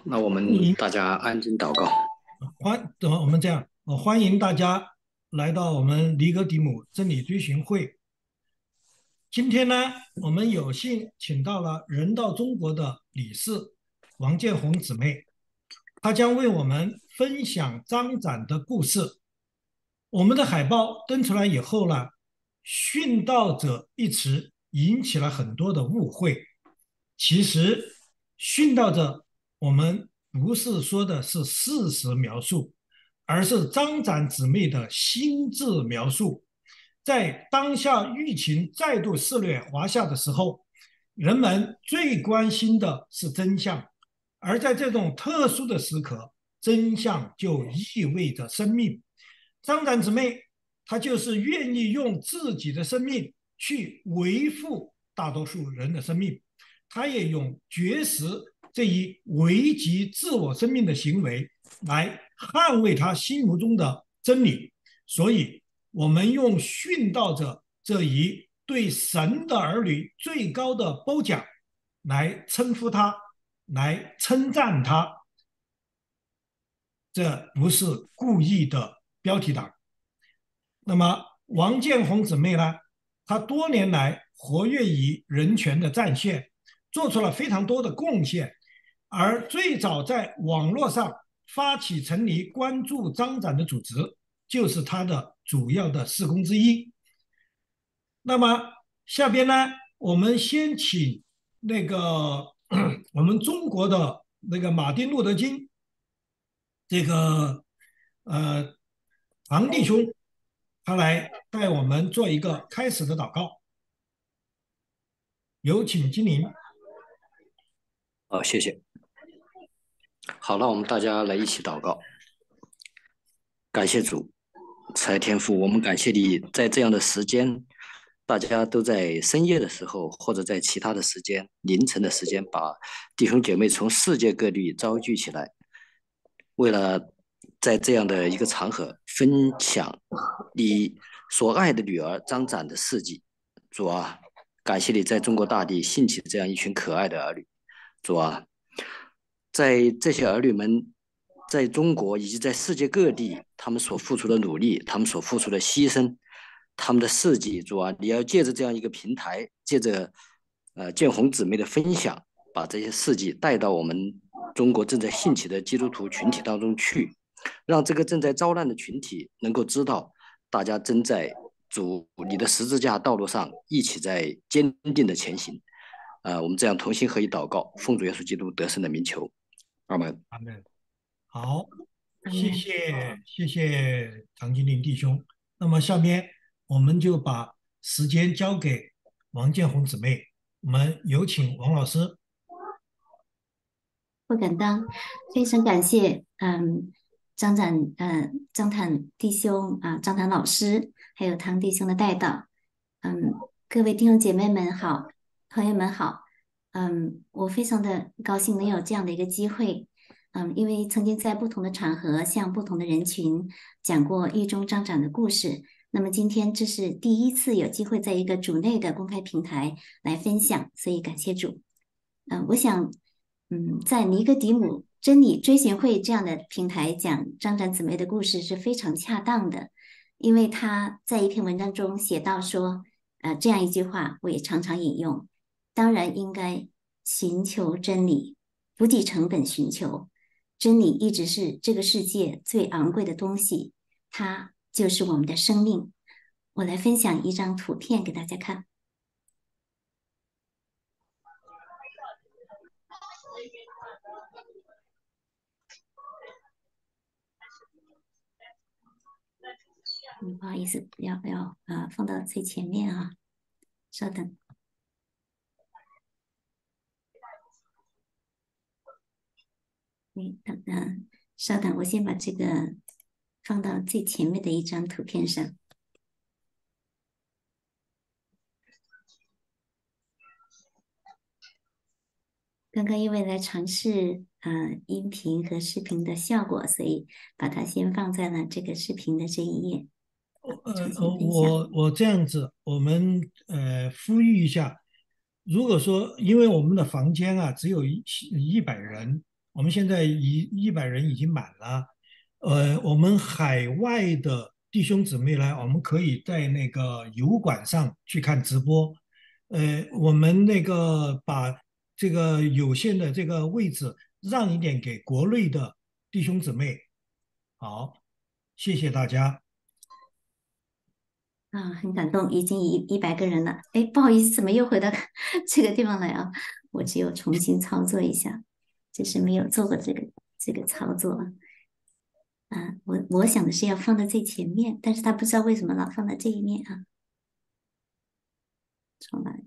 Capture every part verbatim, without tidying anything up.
那我们欢迎大家安静祷告。 欢，等我们这样，呃，欢迎大家来到我们尼格迪姆真理追寻会。今天呢，我们有幸请到了人道中国的理事王建红姊妹，她将为我们分享张展的故事。我们的海报登出来以后呢，殉道者一词引起了很多的误会。其实，殉道者我们不是说的是事实描述，而是张展姊妹的心智描述。在当下疫情再度肆虐华夏的时候，人们最关心的是真相，而在这种特殊的时刻，真相就意味着生命。张展姊妹，她就是愿意用自己的生命去维护大多数人的生命，她也用绝食这一危及自我生命的行为来捍卫她心目中的真理。所以，我们用殉道者这一对神的儿女最高的褒奖来称呼他，来称赞他，这不是故意的标题党。那么王建红姊妹呢？她多年来活跃于人权的战线，做出了非常多的贡献。而最早在网络上发起成立关注张展的组织，就是她的主要的事工之一。那么下边呢，我们先请那个我们中国的那个马丁路德金这个呃唐弟兄，他来带我们做一个开始的祷告。有请精灵。 好，谢谢。好，那我们大家来一起祷告。感谢主，慈爱天父，我们感谢你在这样的时间，大家都在深夜的时候，或者在其他的时间、凌晨的时间，把弟兄姐妹从世界各地召集起来，为了在这样的一个场合分享你所爱的女儿张展的事迹。主啊，感谢你在中国大地兴起这样一群可爱的儿女。主啊，在这些儿女们在中国以及在世界各地，他们所付出的努力，他们所付出的牺牲，他们的事迹，主啊，你要借着这样一个平台，借着呃建红姊妹的分享，把这些事迹带到我们中国正在兴起的基督徒群体当中去，让这个正在遭难的群体能够知道，大家正在主你的十字架道路上一起在坚定的前行。呃，我们这样同心合一祷告，奉主耶稣基督得胜的名求，阿门。 阿门。好，谢嗯， 谢谢谢唐金林弟兄。那么下面我们就把时间交给王建红姊妹，我们有请王老师。 不敢当，非常感谢，嗯，张展，呃，张坦弟兄啊，张坦老师，还有唐弟兄的带导，嗯，各位弟兄姐妹们好，朋友们好，嗯，我非常的高兴能有这样的一个机会，嗯，因为曾经在不同的场合向不同的人群讲过狱中张展的故事，那么今天这是第一次有机会在一个主内的公开平台来分享，所以感谢主。嗯，我想，嗯，在尼格迪姆真理追寻会这样的平台讲张展姊妹的故事是非常恰当的，因为她在一篇文章中写到说，呃，这样一句话我也常常引用：当然应该寻求真理，不计成本寻求真理，一直是这个世界最昂贵的东西，它就是我们的生命。我来分享一张图片给大家看。嗯，不好意思，要不要啊、呃放到最前面啊？稍等，嗯，等等，稍等，我先把这个放到最前面的一张图片上。刚刚因为来尝试呃音频和视频的效果，所以把它先放在了这个视频的这一页， 呃重呃， 新分享。 我我这样子，我们呃呼吁一下，如果说因为我们的房间啊只有一一百人， 我们现在一一百人已经满了。呃，我们海外的弟兄姊妹呢，我们可以在那个油管上去看直播。呃，我们那个把这个有限的这个位置让一点给国内的弟兄姊妹。好，谢谢大家。 啊，很感动，已经一一百个人了。哎，不好意思，怎么又回到这个地方来啊？我只有重新操作一下，就是没有做过这个这个操作。啊，我我想的是要放在最前面，但是他不知道为什么老放在这一面啊。重来。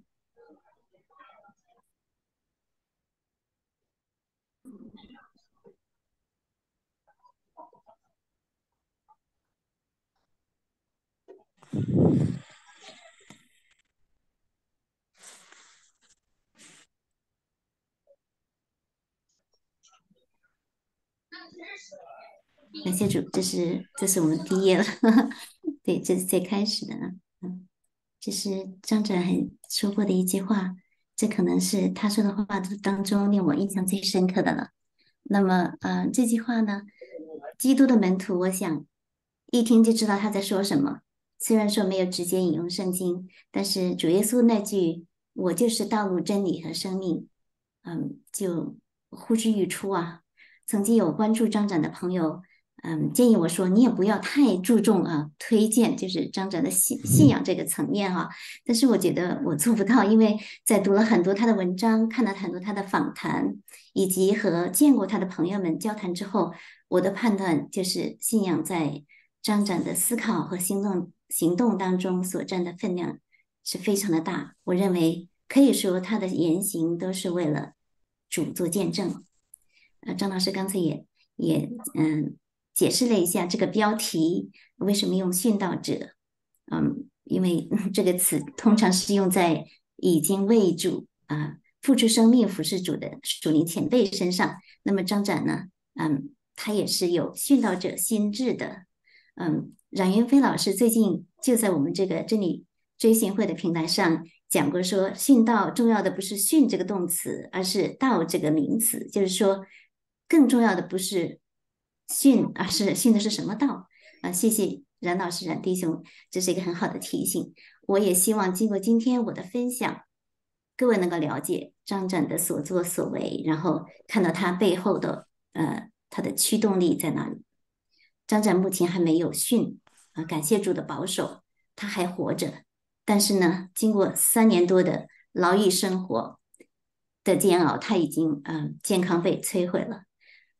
感谢主，这是这是我们毕业了，对，这是最开始的呢。嗯，这是张哲很说过的一句话，这可能是他说的话当中令我印象最深刻的了。那么，呃，这句话呢，基督的门徒，我想一听就知道他在说什么。虽然说没有直接引用圣经，但是主耶稣那句"我就是道路、真理和生命"，嗯，就呼之欲出啊。曾经有关注张展的朋友，嗯，建议我说，你也不要太注重啊，推荐就是张展的信信仰这个层面哈、但是我觉得我做不到，因为在读了很多他的文章，看了很多他的访谈，以及和见过他的朋友们交谈之后，我的判断就是信仰在张展的思考和行动行动当中所占的分量是非常的大。我认为可以说他的言行都是为了主做见证。呃，张老师刚才也也嗯解释了一下这个标题为什么用殉道者，嗯，因为这个词通常是用在已经为主啊付出生命服侍主的属灵前辈身上。那么张展呢，嗯，他也是有殉道者心智的。嗯，冉云飞老师最近就在我们这个真理追寻会的平台上讲过说，殉道重要的不是殉这个动词，而是道这个名词，就是说，更重要的不是殉，而是殉的是什么道啊？谢谢冉老师、冉弟兄，这是一个很好的提醒。我也希望经过今天我的分享，各位能够了解张展的所作所为，然后看到他背后的呃他的驱动力在哪里。张展目前还没有殉啊，感谢主的保守，他还活着。但是呢，经过三年多的牢狱生活的煎熬，他已经嗯、呃、健康被摧毁了。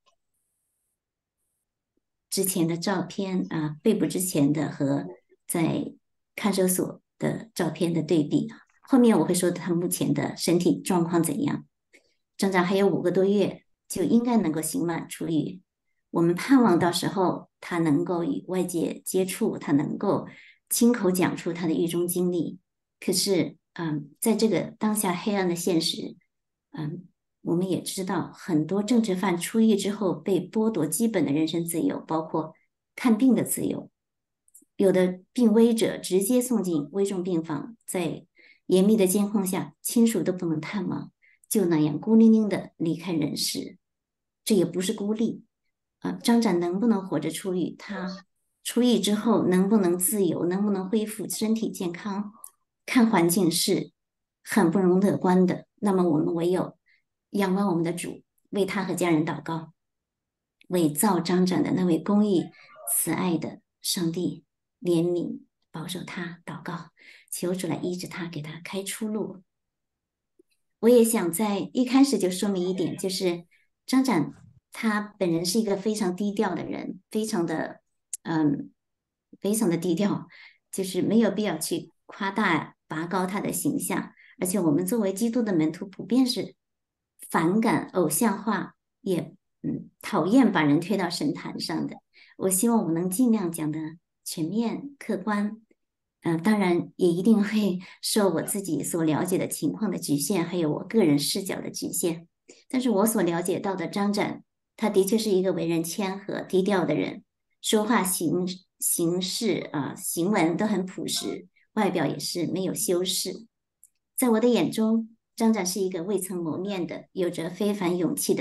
之前的照片啊、呃，被捕之前的和在看守所的照片的对比啊，后面我会说他目前的身体状况怎样。张展还有五个多月就应该能够刑满出狱，我们盼望到时候他能够与外界接触，他能够亲口讲出他的狱中经历。可是，嗯，在这个当下黑暗的现实，嗯，我们也知道很多政治犯出狱之后被剥夺基本的人身自由，包括看病的自由。有的病危者直接送进危重病房，在严密的监控下，亲属都不能探望，就那样孤零零的离开人世。这也不是孤立。啊，张展能不能活着出狱？他出狱之后能不能自由？能不能恢复身体健康？看环境是很不容乐观的。那么我们唯有仰望我们的主，为他和家人祷告，为造张展的那位公义慈爱的上帝怜悯保守他祷告，求主来医治他，给他开出路。我也想在一开始就说明一点，就是张展他本人是一个非常低调的人，非常的嗯，非常的低调，就是没有必要去夸大拔高他的形象。而且我们作为基督的门徒，普遍是反感偶像化，也嗯讨厌把人推到神坛上的。我希望我能尽量讲的全面客观。嗯、呃，当然也一定会受我自己所了解的情况的局限，还有我个人视角的局限。但是我所了解到的张展，他的确是一个为人谦和、低调的人，说话行行事啊、呃、行文都很朴实，外表也是没有修饰。在我的眼中，张展是一个未曾谋面的、有着非凡勇气的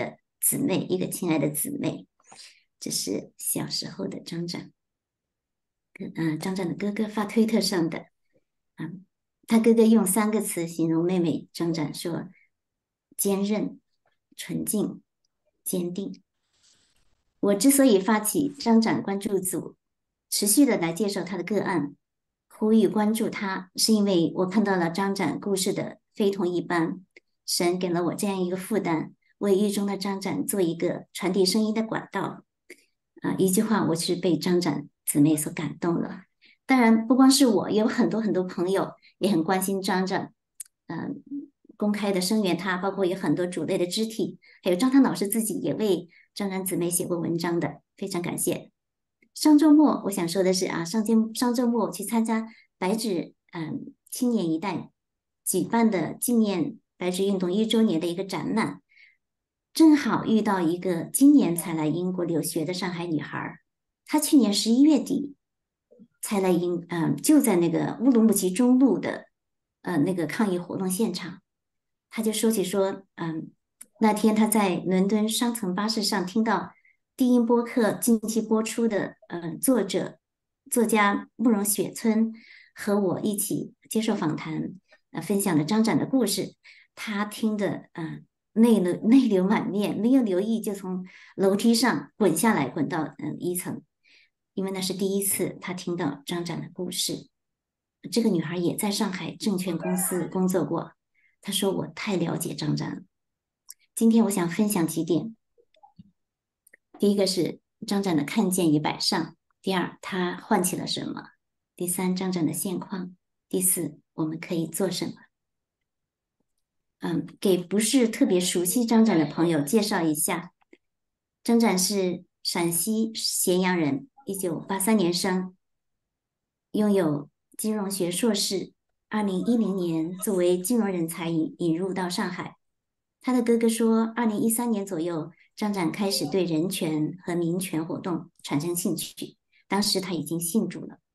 姊妹，一个亲爱的姊妹。这是小时候的张展，嗯、呃，张展的哥哥发推特上的，嗯，他哥哥用三个词形容妹妹张展，说坚韧、纯净、坚定。我之所以发起张展关注组，持续的来介绍他的个案，呼吁关注他，是因为我看到了张展故事的非同一般。神给了我这样一个负担，为狱中的张展做一个传递声音的管道。啊、一句话，我是被张展姊妹所感动了。当然，不光是我，也有很多很多朋友也很关心张展，嗯、公开的声援他，包括有很多主类的肢体，还有张涛老师自己也为张展姊妹写过文章的，非常感谢。上周末我想说的是啊，上周上周末我去参加白纸嗯青年一代举办的纪念白纸运动一周年的一个展览，正好遇到一个今年才来英国留学的上海女孩，她去年十一月底才来英，嗯、就在那个乌鲁木齐中路的呃那个抗议活动现场，她就说起说，嗯，那天她在伦敦双层巴士上听到低音播客近期播出的，呃，作者作家慕容雪村和我一起接受访谈，呃，分享了张展的故事，她听的，呃。泪流泪流满面，没有留意就从楼梯上滚下来，滚到嗯一层，因为那是第一次她听到张展的故事。这个女孩也在上海证券公司工作过，她说我太了解张展了。今天我想分享几点，第一个是张展的看见与摆上，第二他唤起了什么，第三张展的现况，第四我们可以做什么。嗯，给不是特别熟悉张展的朋友介绍一下，张展是陕西咸阳人，一九八三年生，拥有金融学硕士，二零一零年作为金融人才引引入到上海。他的哥哥说，二零一三年左右，张展开始对人权和民权活动产生兴趣，当时他已经信主了。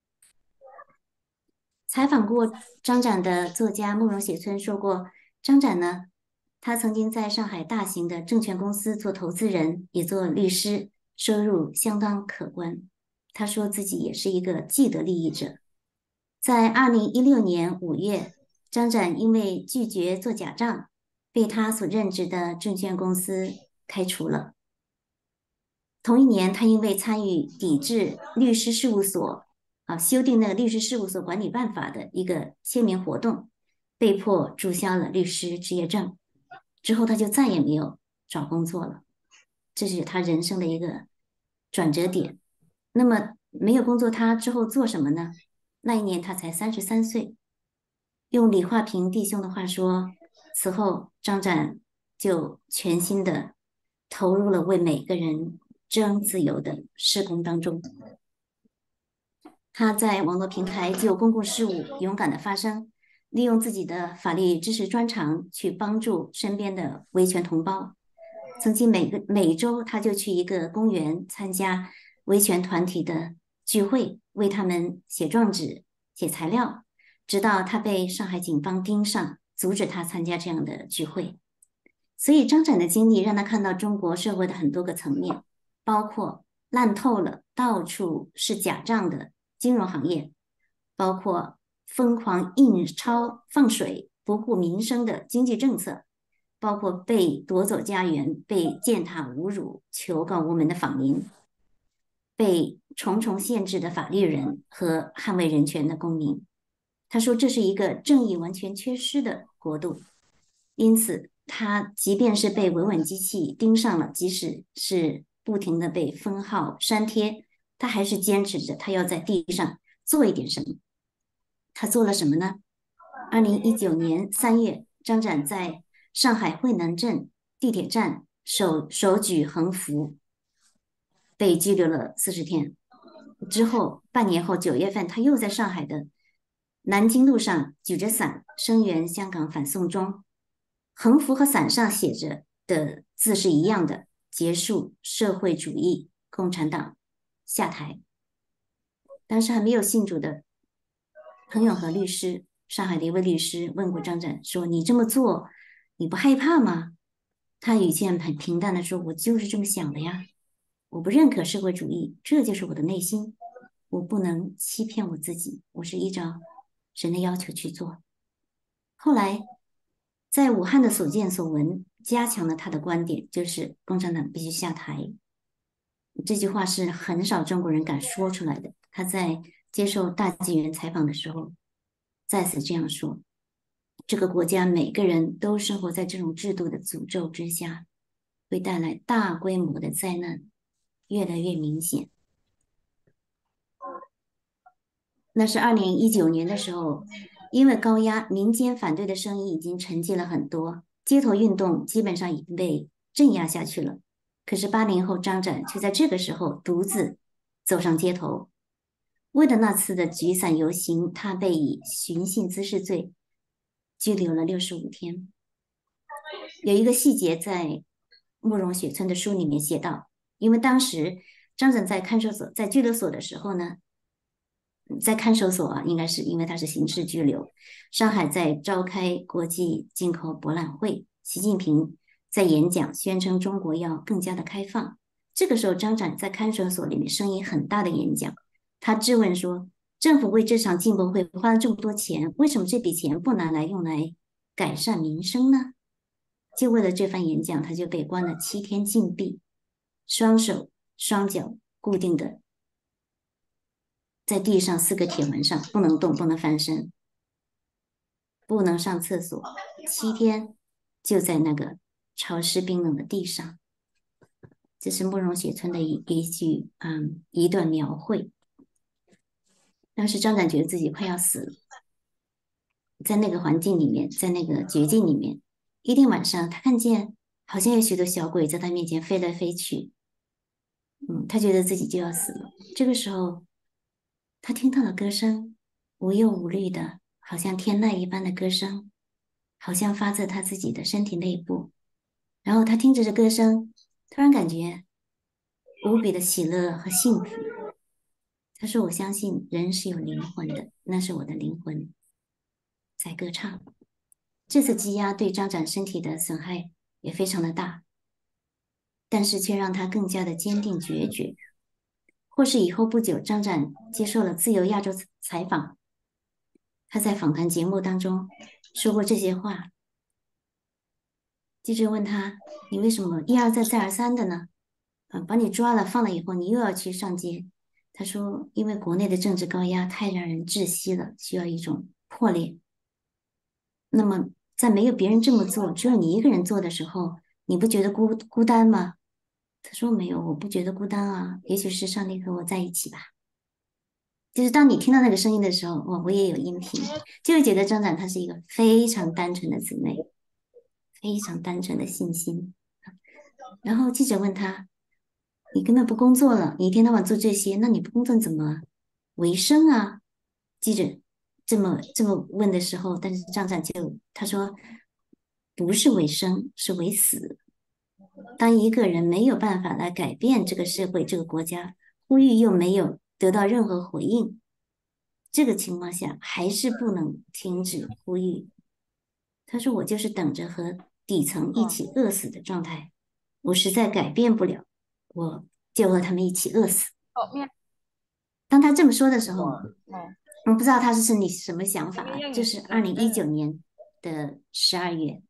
采访过张展的作家慕容雪村说过，张展呢，他曾经在上海大型的证券公司做投资人，也做律师，收入相当可观。他说自己也是一个既得利益者。在二零一六年五月，张展因为拒绝做假账，被他所任职的证券公司开除了。同一年，他因为参与抵制律师事务所啊修订那个律师事务所管理办法的一个签名活动，被迫注销了律师执业证。之后，他就再也没有找工作了，这是他人生的一个转折点。那么，没有工作，他之后做什么呢？那一年他才三十三岁。用李化平弟兄的话说，此后张展就全心的投入了为每个人争自由的施工当中。他在网络平台就公共事务勇敢的发声，利用自己的法律知识专长去帮助身边的维权同胞。曾经每个每周他就去一个公园参加维权团体的聚会，为他们写状纸、写材料，直到他被上海警方盯上，阻止他参加这样的聚会。所以张展的经历让他看到中国社会的很多个层面，包括烂透了、到处是假账的金融行业，包括疯狂印钞放水、不顾民生的经济政策，包括被夺走家园、被践踏侮辱、求告无门的访民，被重重限制的法律人和捍卫人权的公民。他说这是一个正义完全缺失的国度，因此他即便是被维稳机器盯上了，即使是不停的被封号删帖，他还是坚持着他要在地上做一点什么。他做了什么呢？二零一九年三月，张展在上海惠南镇地铁站手手举横幅，被拘留了四十天。之后半年后九月份，他又在上海的南京路上举着伞声援香港反送中，横幅和伞上写着的字是一样的：结束社会主义，共产党下台。当时还没有信主的朋友和律师，上海的一位律师问过张展说：“你这么做，你不害怕吗？” 他语气很平淡的说：“我就是这么想的呀，我不认可社会主义，这就是我的内心，我不能欺骗我自己，我是依照神的要求去做。”后来，在武汉的所见所闻，加强了他的观点，就是共产党必须下台。这句话是很少中国人敢说出来的。他在接受大纪元采访的时候，再次这样说：这个国家每个人都生活在这种制度的诅咒之下，会带来大规模的灾难，越来越明显。那是二零一九年的时候，因为高压，民间反对的声音已经沉寂了很多，街头运动基本上已经被镇压下去了。可是八零后张展却在这个时候独自走上街头，为了那次的举伞游行，他被以寻衅滋事罪拘留了六十五天。有一个细节在慕容雪村的书里面写到，因为当时张展在看守所、在拘留所的时候呢，在看守所啊，应该是因为他是刑事拘留。上海在召开国际进口博览会，习近平在演讲，宣称中国要更加的开放。这个时候，张展在看守所里面声音很大的演讲，他质问说：政府为这场进博会花了这么多钱，为什么这笔钱不拿来用来改善民生呢？就为了这番演讲，他就被关了七天禁闭，双手双脚固定的在地上四个铁环上，不能动，不能翻身，不能上厕所，七天就在那个潮湿冰冷的地上。这是慕容雪村的一一句嗯一段描绘。当时张展觉得自己快要死了，在那个环境里面，在那个绝境里面，一天晚上他看见好像有许多小鬼在他面前飞来飞去，嗯，他觉得自己就要死了。这个时候，他听到了歌声，无忧无虑的，好像天籁一般的歌声，好像发自他自己的身体内部。然后他听着这歌声，突然感觉无比的喜乐和幸福。他说：“我相信人是有灵魂的，那是我的灵魂在歌唱。”这次积压对张展身体的损害也非常的大，但是却让他更加的坚定决绝。或是以后不久，张展接受了自由亚洲采访，他在访谈节目当中说过这些话。记者问他：“你为什么一而再再而三的呢？啊，把你抓了放了以后，你又要去上街？”他说：“因为国内的政治高压太让人窒息了，需要一种破裂。那么，在没有别人这么做，只有你一个人做的时候，你不觉得孤孤单吗？”他说：“没有，我不觉得孤单啊，也许是上帝和我在一起吧。”就是当你听到那个声音的时候，我我也有音频，就会觉得张展他是一个非常单纯的姊妹，非常单纯的信心。然后记者问他：“你根本不工作了，你一天到晚做这些，那你不工作怎么维生啊？”记者这么这么问的时候，但是张展就他说：“不是为生，是为死。当一个人没有办法来改变这个社会、这个国家，呼吁又没有得到任何回应，这个情况下还是不能停止呼吁。”他说：“我就是等着和底层一起饿死的状态，我实在改变不了，我就和他们一起饿死。”当他这么说的时候，我不知道他是你什么想法啊？这是二零一九年的十二月。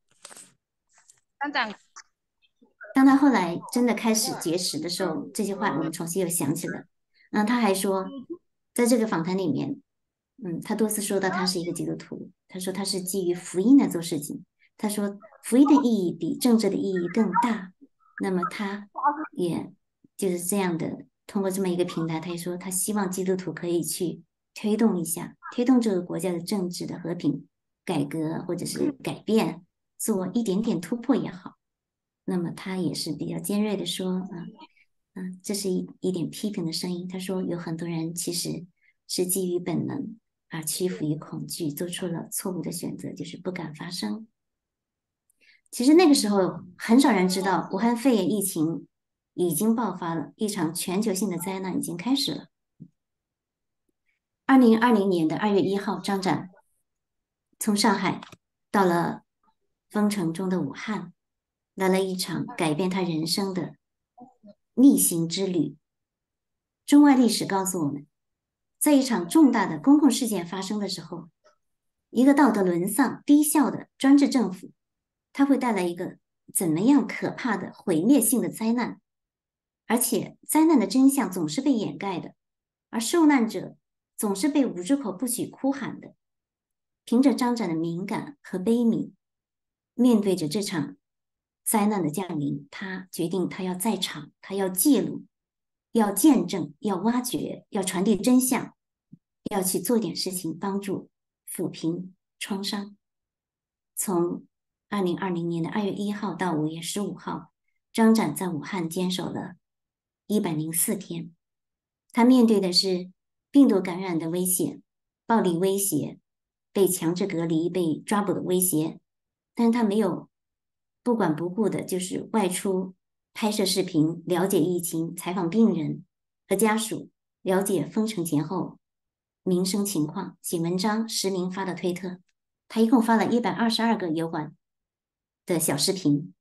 当他后来真的开始节食的时候，这句话我们重新又想起了。嗯，他还说，在这个访谈里面，嗯，他多次说到他是一个基督徒，他说他是基于福音来做事情，他说福音的意义比政治的意义更大。那么他也就是这样的，通过这么一个平台，他也说他希望基督徒可以去推动一下，推动这个国家的政治的和平改革或者是改变，做一点点突破也好。那么他也是比较尖锐的说，啊，嗯，这是一一点批评的声音。他说有很多人其实是基于本能而屈服于恐惧，做出了错误的选择，就是不敢发声。其实那个时候很少人知道，武汉肺炎疫情已经爆发了，一场全球性的灾难已经开始了。二零二零年的二月一号，张展从上海到了封城中的武汉。 来了一场改变他人生的逆行之旅。中外历史告诉我们，在一场重大的公共事件发生的时候，一个道德沦丧、低效的专制政府，它会带来一个怎么样可怕的毁灭性的灾难，而且灾难的真相总是被掩盖的，而受难者总是被捂住口不许哭喊的。凭着张展的敏感和悲悯，面对着这场灾难的降临，他决定他要在场，他要记录，要见证，要挖掘，要传递真相，要去做点事情，帮助抚平创伤。从二零二零年的二月一号到五月十五号，张展在武汉坚守了一百零四天。他面对的是病毒感染的危险、暴力威胁、被强制隔离、被抓捕的威胁，但是他没有不管不顾的，就是外出拍摄视频，了解疫情，采访病人和家属，了解封城前后民生情况，写文章，实名发的推特。他一共发了一百二十二个油管的小视频，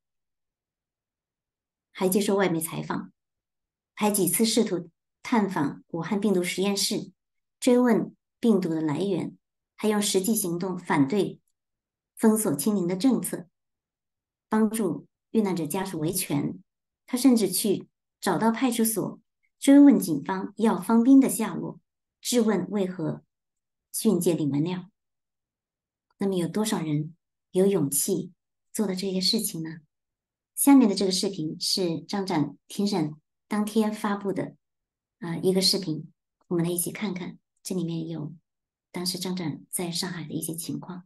还接受外媒采访，还几次试图探访武汉病毒实验室，追问病毒的来源，还用实际行动反对封锁清零的政策，帮助遇难者家属维权。他甚至去找到派出所，追问警方要方斌的下落，质问为何训诫李文亮。那么有多少人有勇气做的这些事情呢？下面的这个视频是张展庭审当天发布的啊、呃、一个视频，我们来一起看看，这里面有当时张展在上海的一些情况。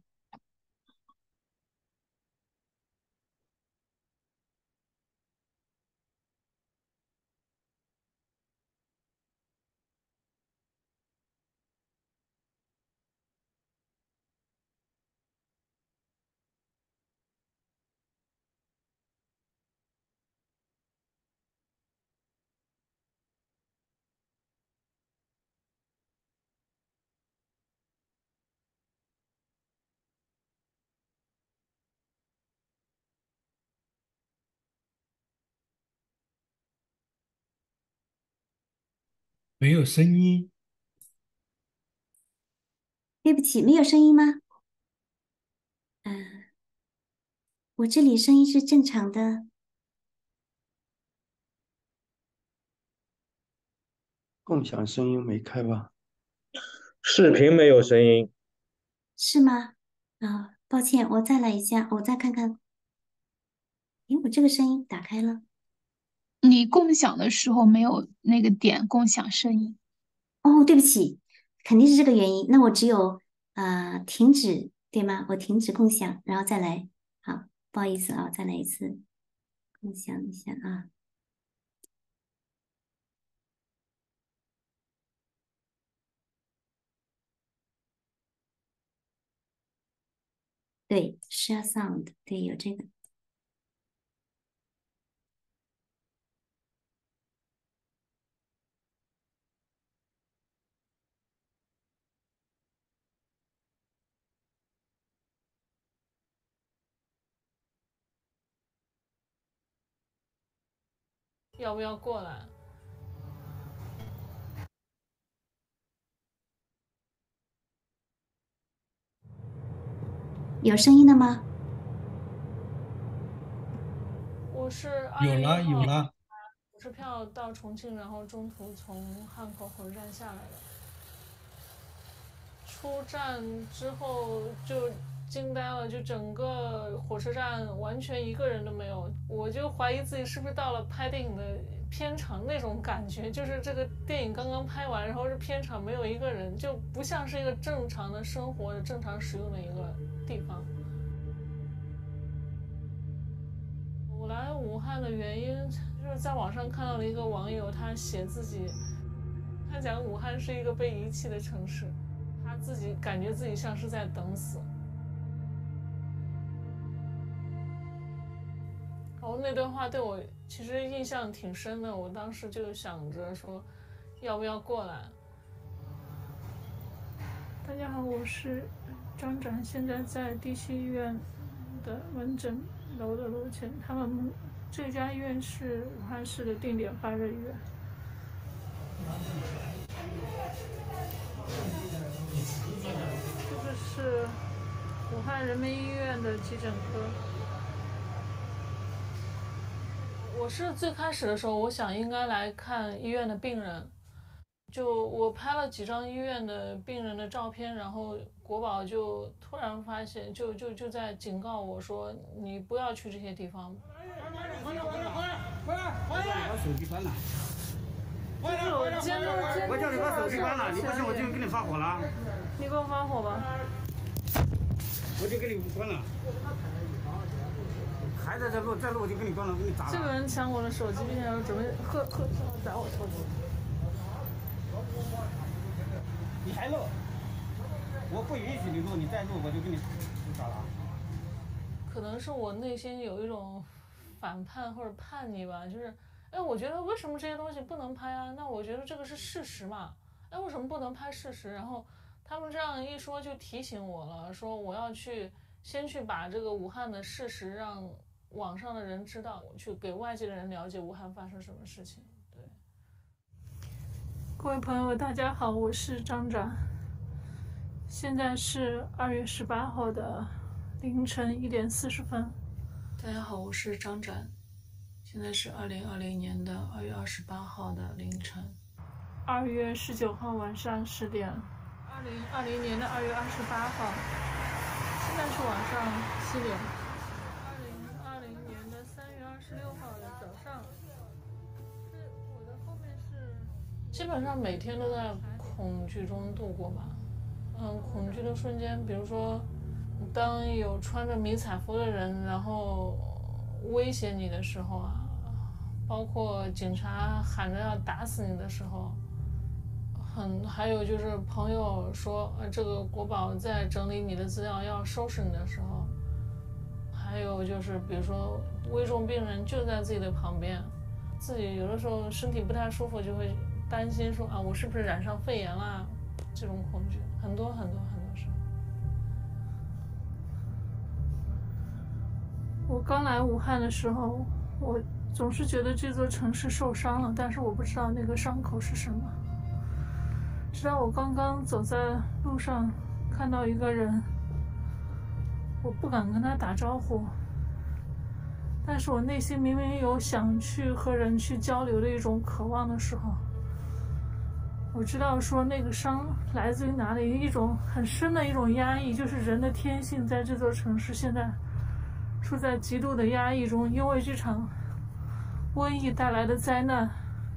没有声音。 对不起，没有声音吗？嗯、呃，我这里声音是正常的。 共享声音没开吧？ 视频没有声音。 是吗？啊、抱歉，我再来一下，我再看看。诶，我这个声音打开了。 你共享的时候没有那个点共享声音。 哦，对不起，肯定是这个原因。那我只有呃停止，对吗？我停止共享，然后再来。好，不好意思啊，再来一次，共享一下啊。对，share sound，对，有这个。 要不要过来？ 有声音了吗？ 我是有了有了， 火车票到重庆，然后中途从汉口火车站下来的。出站之后就惊呆了，就整个火车站完全一个人都没有，我就怀疑自己是不是到了拍电影的片场那种感觉，就是这个电影刚刚拍完，然后这片场没有一个人，就不像是一个正常的生活的正常使用的一个地方。我来武汉的原因就是在网上看到了一个网友，他写自己，他讲武汉是一个被遗弃的城市，他自己感觉自己像是在等死。然后那段话对我其实印象挺深的，我当时就想着说，要不要过来？ 大家好，我是张展，现在在地溪医院的门诊楼的楼前，他们这家医院是武汉市的定点发热医院。这个是武汉人民医院的急诊科。我是最开始的时候，我想应该来看医院的病人，就我拍了几张医院的病人的照片，然后国宝就突然发现，就就就在警告我说，你不要去这些地方。 回来回来回来回来回来！把手机关了。 就是我监督监督。 我叫你把手机关了，你不信我就给你发火了。 你给我发火吧。 我就给你关了。还在这录，再录我就给你关了，给你砸了。 这个人抢我的手机，并且要准备喝喝砸我手机。 你还录？我不允许你录，你再录我就给你砸了。 可能是我内心有一种反叛或者叛逆吧，就是，哎，我觉得为什么这些东西不能拍啊？那我觉得这个是事实嘛，哎，为什么不能拍事实？然后他们这样一说，就提醒我了，说我要去先去把这个武汉的事实让网上的人知道，去给外界的人了解武汉发生什么事情。对，各位朋友，大家好，我是张展，现在是二月十八号的凌晨一点四十分。大家好，我是张展，现在是二零二零年的二月二十八号的凌晨。二月十九号晚上十点，二零二零年的二月二十八号，现在是晚上七点。二零二零年的三月二十六号的早上，是我的后面是，基本上每天都在恐惧中度过吧。嗯，恐惧的瞬间，比如说，当有穿着迷彩服的人，然后威胁你的时候啊，包括警察喊着要打死你的时候，很还有就是朋友说，呃，这个国宝在整理你的资料要收拾你的时候，还有就是比如说危重病人就在自己的旁边，自己有的时候身体不太舒服，就会担心说啊，我是不是染上肺炎啦？这种恐惧很多很多很多时候。我刚来武汉的时候，我总是觉得这座城市受伤了，但是我不知道那个伤口是什么。直到我刚刚走在路上，看到一个人，我不敢跟他打招呼，但是我内心明明有想去和人去交流的一种渴望的时候，我知道说那个伤来自于哪里，一种很深的一种压抑，就是人的天性在这座城市现在处在极度的压抑中，因为这场瘟疫带来的灾难。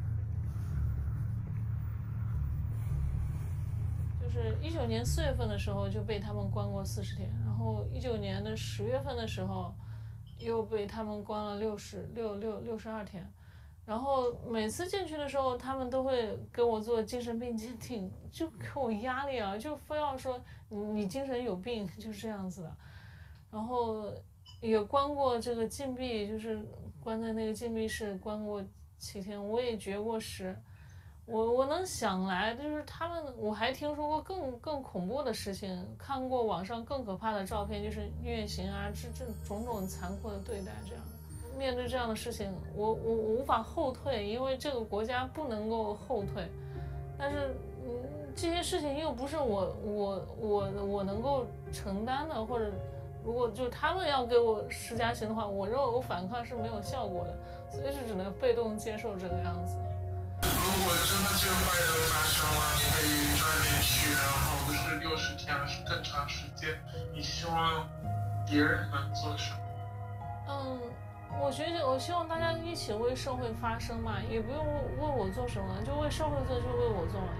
就是一九年四月份的时候就被他们关过四十天，然后一九年的十月份的时候又被他们关了六十六六六十二天。然后每次进去的时候，他们都会给我做精神病鉴定，就给我压力啊，就非要说你你精神有病，就是这样子的。然后也关过这个禁闭，就是关在那个禁闭室关过七天，我也绝过食。我我能想来，就是他们，我还听说过更更恐怖的事情，看过网上更可怕的照片，就是虐刑啊，这这种种残酷的对待这样的。面对这样的事情，我我我无法后退，因为这个国家不能够后退。但是，嗯，这些事情又不是我我我我能够承担的，或者如果就他们要给我施加刑的话，我认为我反抗是没有效果的，所以是只能被动接受这个样子。 如果真的这个坏人发生了，你可以抓紧去，然后不是六十天，而是更长时间。你希望别人能做什么？ 嗯，我觉得我希望大家一起为社会发声嘛，也不用为我做什么，就为社会做，就为我做嘛。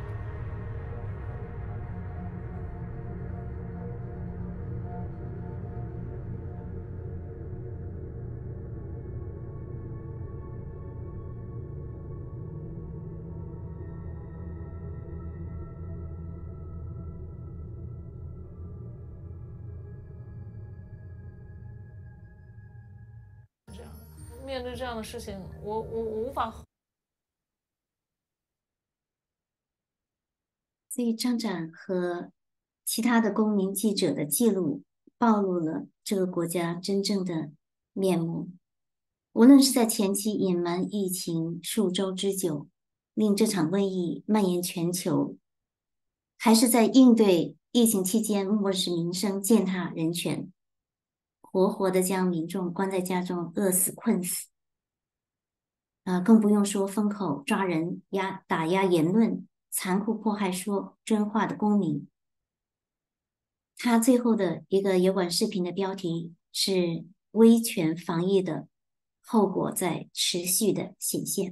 面对这样的事情，我我我无法。 所以张展和其他的公民记者的记录暴露了这个国家真正的面目。无论是在前期隐瞒疫情数周之久，令这场瘟疫蔓延全球，还是在应对疫情期间漠视民生、践踏人权，活活的将民众关在家中饿死、困死。呃，更不用说封口、抓人、压打压言论、残酷迫害说真话的公民。他最后的一个油管视频的标题是“威权防疫的后果在持续的显现”。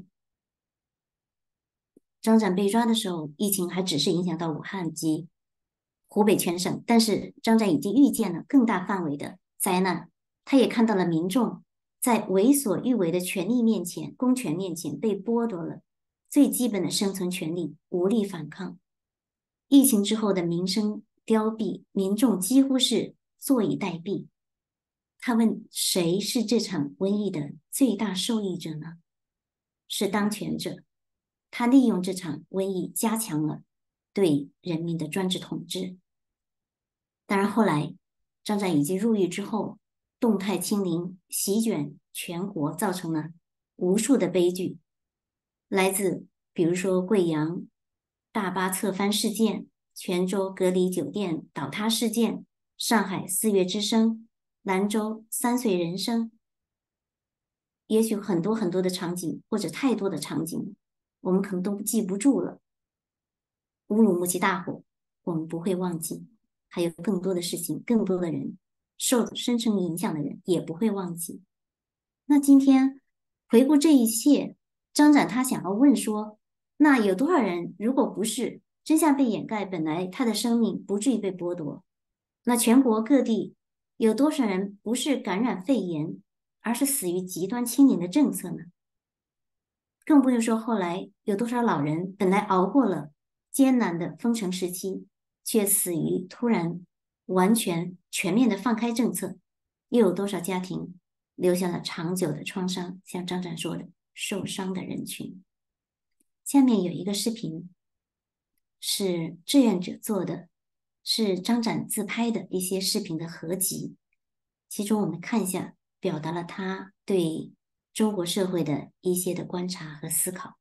张展被抓的时候，疫情还只是影响到武汉及湖北全省，但是张展已经预见了更大范围的灾难，他也看到了民众在为所欲为的权力面前、公权面前被剥夺了最基本的生存权利，无力反抗。疫情之后的民生凋敝，民众几乎是坐以待毙。他问：谁是这场瘟疫的最大受益者呢？是当权者。他利用这场瘟疫加强了对人民的专制统治。当然后来张展已经入狱之后，动态清零席卷全国，造成了无数的悲剧，来自比如说贵阳大巴侧翻事件、泉州隔离酒店倒塌事件、上海四月之声、兰州三岁人生，也许很多很多的场景，或者太多的场景我们可能都记不住了。乌鲁木齐大火我们不会忘记，还有更多的事情，更多的人受深深影响的人也不会忘记。那今天回顾这一切，张展他想要问说，那有多少人如果不是真相被掩盖，本来他的生命不至于被剥夺，那全国各地有多少人不是感染肺炎，而是死于极端清零的政策呢？更不用说后来有多少老人本来熬过了艰难的封城时期，却死于突然完全全面的放开政策，又有多少家庭留下了长久的创伤，像张展说的受伤的人群。下面有一个视频是志愿者做的，是张展自拍的一些视频的合集，其中我们看一下，表达了他对中国社会的一些的观察和思考。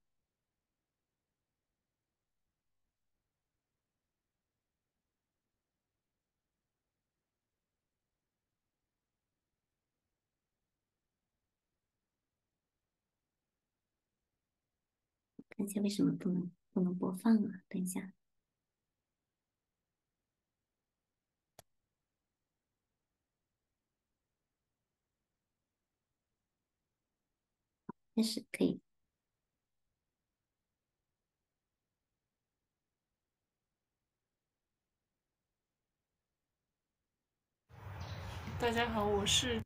看一下为什么不能不能播放啊？等一下。开始可以。 大家好，我是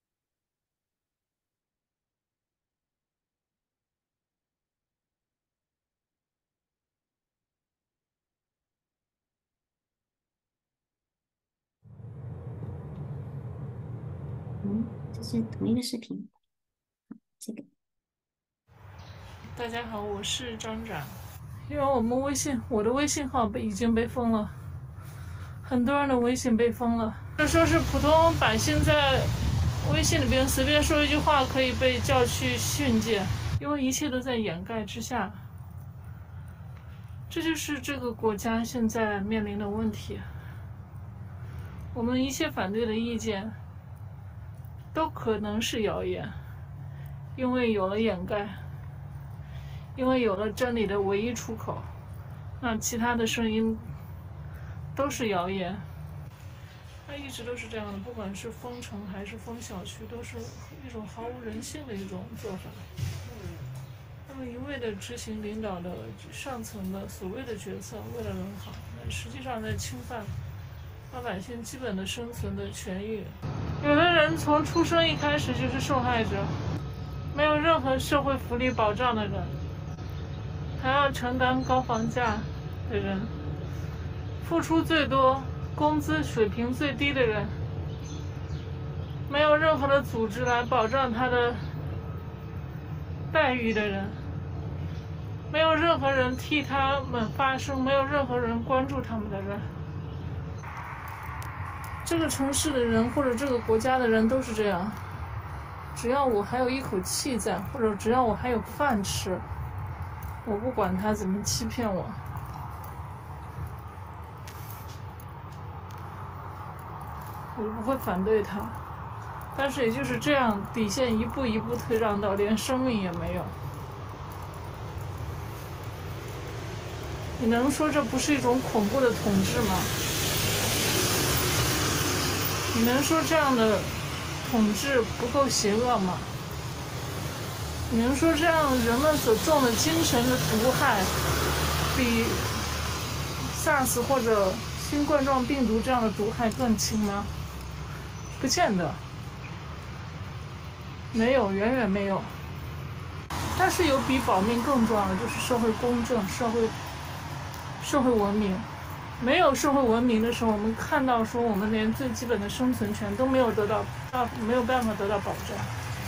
嗯，这是同一个视频。这个。 大家好，我是张展。因为我们微信，我的微信号被已经被封了，很多人的微信被封了。这说是普通百姓在微信里边随便说一句话可以被叫去训诫，因为一切都在掩盖之下。这就是这个国家现在面临的问题。我们一切反对的意见都可能是谣言，因为有了掩盖，因为有了真理的唯一出口，那其他的声音都是谣言。它一直都是这样的，不管是封城还是封小区，都是一种毫无人性的一种做法。他们一味的执行领导的上层的所谓的决策，为了人好，那实际上在侵犯老百姓基本的生存的权益。有的人从出生一开始就是受害者，没有任何社会福利保障的人，还要承担高房价的人，付出最多工资水平最低的人，没有任何的组织来保障他的待遇的人，没有任何人替他们发声，没有任何人关注他们的人。 这个城市的人或者这个国家的人都是这样，只要我还有一口气在，或者只要我还有饭吃，我不管他怎么欺骗我，我不会反对他。但是也就是这样，底线一步一步退让到连生命也没有。你能说这不是一种恐怖的统治吗？你能说这样的统治不够邪恶吗？你能说这样人们所中的精神的毒害比 SARS 或者新冠状病毒这样的毒害更轻吗？不见得，没有，远远没有。但是有比保命更重要的，就是社会公正、社会社会文明。没有社会文明的时候，我们看到说我们连最基本的生存权都没有得到，没有办法得到保障。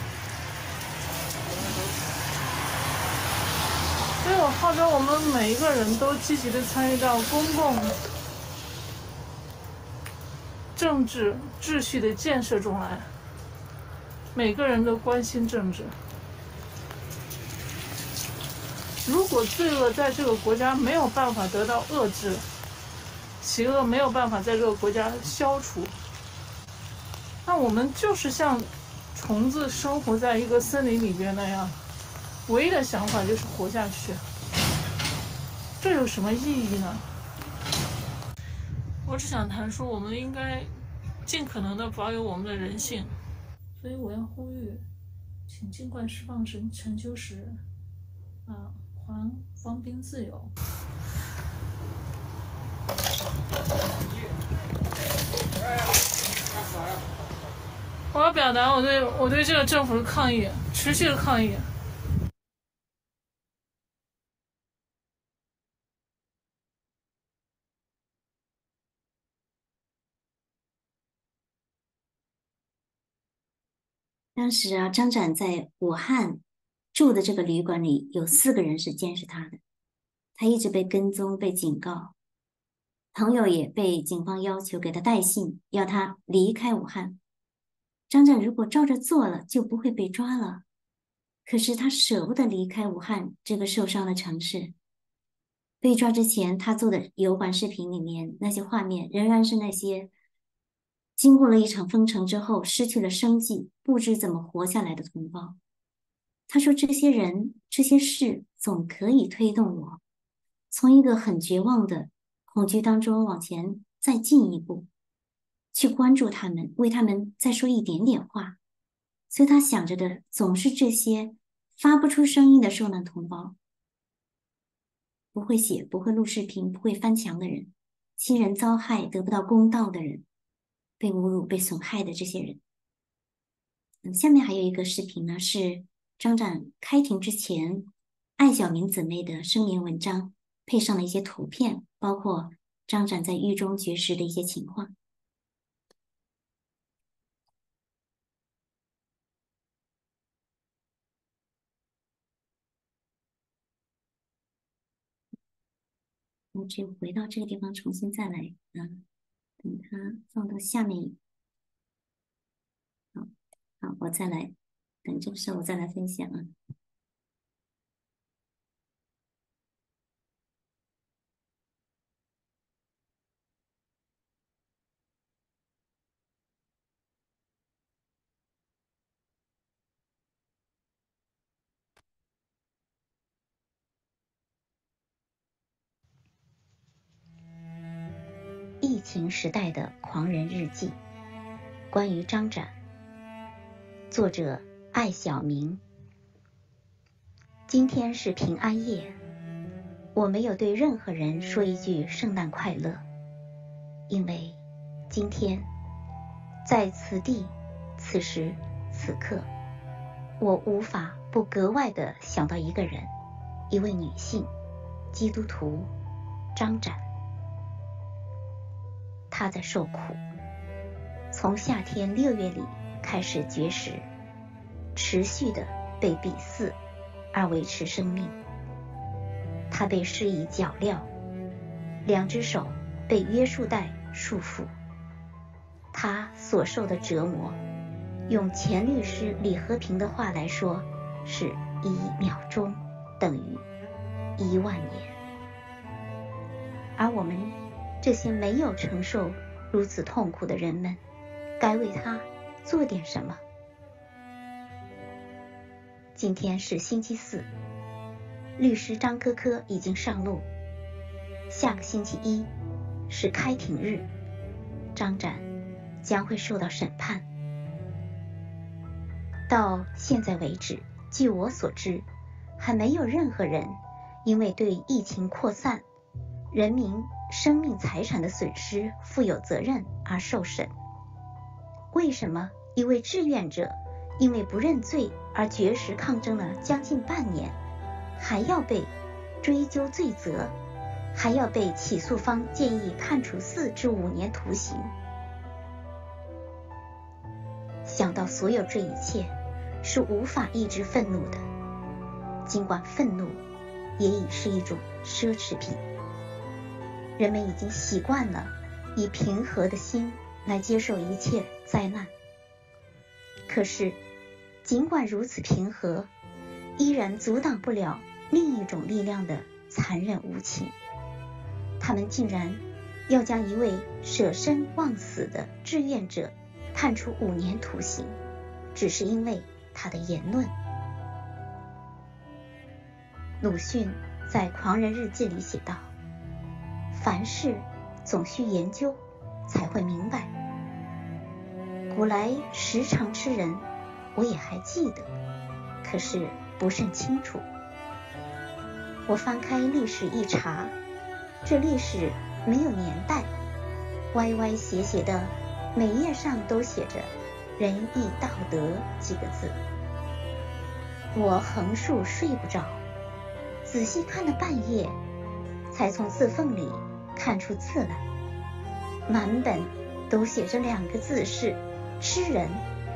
所以我号召我们每一个人都积极的参与到公共政治秩序的建设中来，每个人都关心政治。如果罪恶在这个国家没有办法得到遏制，邪恶没有办法在这个国家消除，那我们就是像虫子生活在一个森林里边那样，唯一的想法就是活下去。这有什么意义呢？我只想谈说，我们应该尽可能的保有我们的人性。所以我要呼吁，请尽快释放陈陈秋实，啊，还方斌自由。我要表达我对我对这个政府的抗议，持续的抗议。 当时啊，张展在武汉住的这个旅馆里，有四个人是监视他的，他一直被跟踪、被警告，朋友也被警方要求给他带信，要他离开武汉。张展如果照着做了，就不会被抓了。可是他舍不得离开武汉这个受伤的城市。被抓之前，他做的油管视频里面那些画面，仍然是那些经过了一场封城之后失去了生计，不知怎么活下来的同胞。他说这些人这些事总可以推动我从一个很绝望的恐惧当中往前再进一步，去关注他们，为他们再说一点点话。所以他想着的总是这些发不出声音的受难同胞，不会写不会录视频不会翻墙的人，亲人遭害得不到公道的人，被侮辱被损害的这些人。嗯，下面还有一个视频呢，是张展开庭之前艾晓明姊妹的声明文章，配上了一些图片，包括张展在狱中绝食的一些情况。我只有回到这个地方重新再来，嗯，等它放到下面。好，好，我再来，等这个时候我再来分享啊。 疫情时代的狂人日记，关于张展，作者艾晓明。今天是平安夜，我没有对任何人说一句圣诞快乐，因为今天在此地此时此刻，我无法不格外地想到一个人，一位女性基督徒张展。他在受苦，从夏天六月里开始绝食，持续的被比饲而维持生命。他被施以脚镣，两只手被约束带束缚。 他所受的折磨，用前律师李和平的话来说，是一秒钟等于一万年。而我们这些没有承受如此痛苦的人们，该为他做点什么？今天是星期四，律师张科科已经上路，下个星期一是开庭日，张展将会受到审判。到现在为止，据我所知，还没有任何人因为对疫情扩散、人民生命财产的损失负有责任而受审。为什么一位志愿者因为不认罪而绝食抗争了将近半年，还要被追究罪责，还要被起诉方建议判处四至五年徒刑？想到所有这一切，是无法抑制愤怒的，尽管愤怒也已是一种奢侈品。人们已经习惯了以平和的心来接受一切灾难，可是尽管如此平和，依然阻挡不了另一种力量的残忍无情。他们竟然要将一位舍身忘死的志愿者判处五年徒刑，只是因为他的言论。鲁迅在《狂人日记》里写道：凡事总需研究才会明白。古来时常吃人，我也还记得，可是不甚清楚。我翻开历史一查，这历史没有年代，歪歪斜斜的，每页上都写着仁义道德几个字。我横竖睡不着，仔细看了半夜，才从字缝里看出字来，满本都写着两个字，是吃人。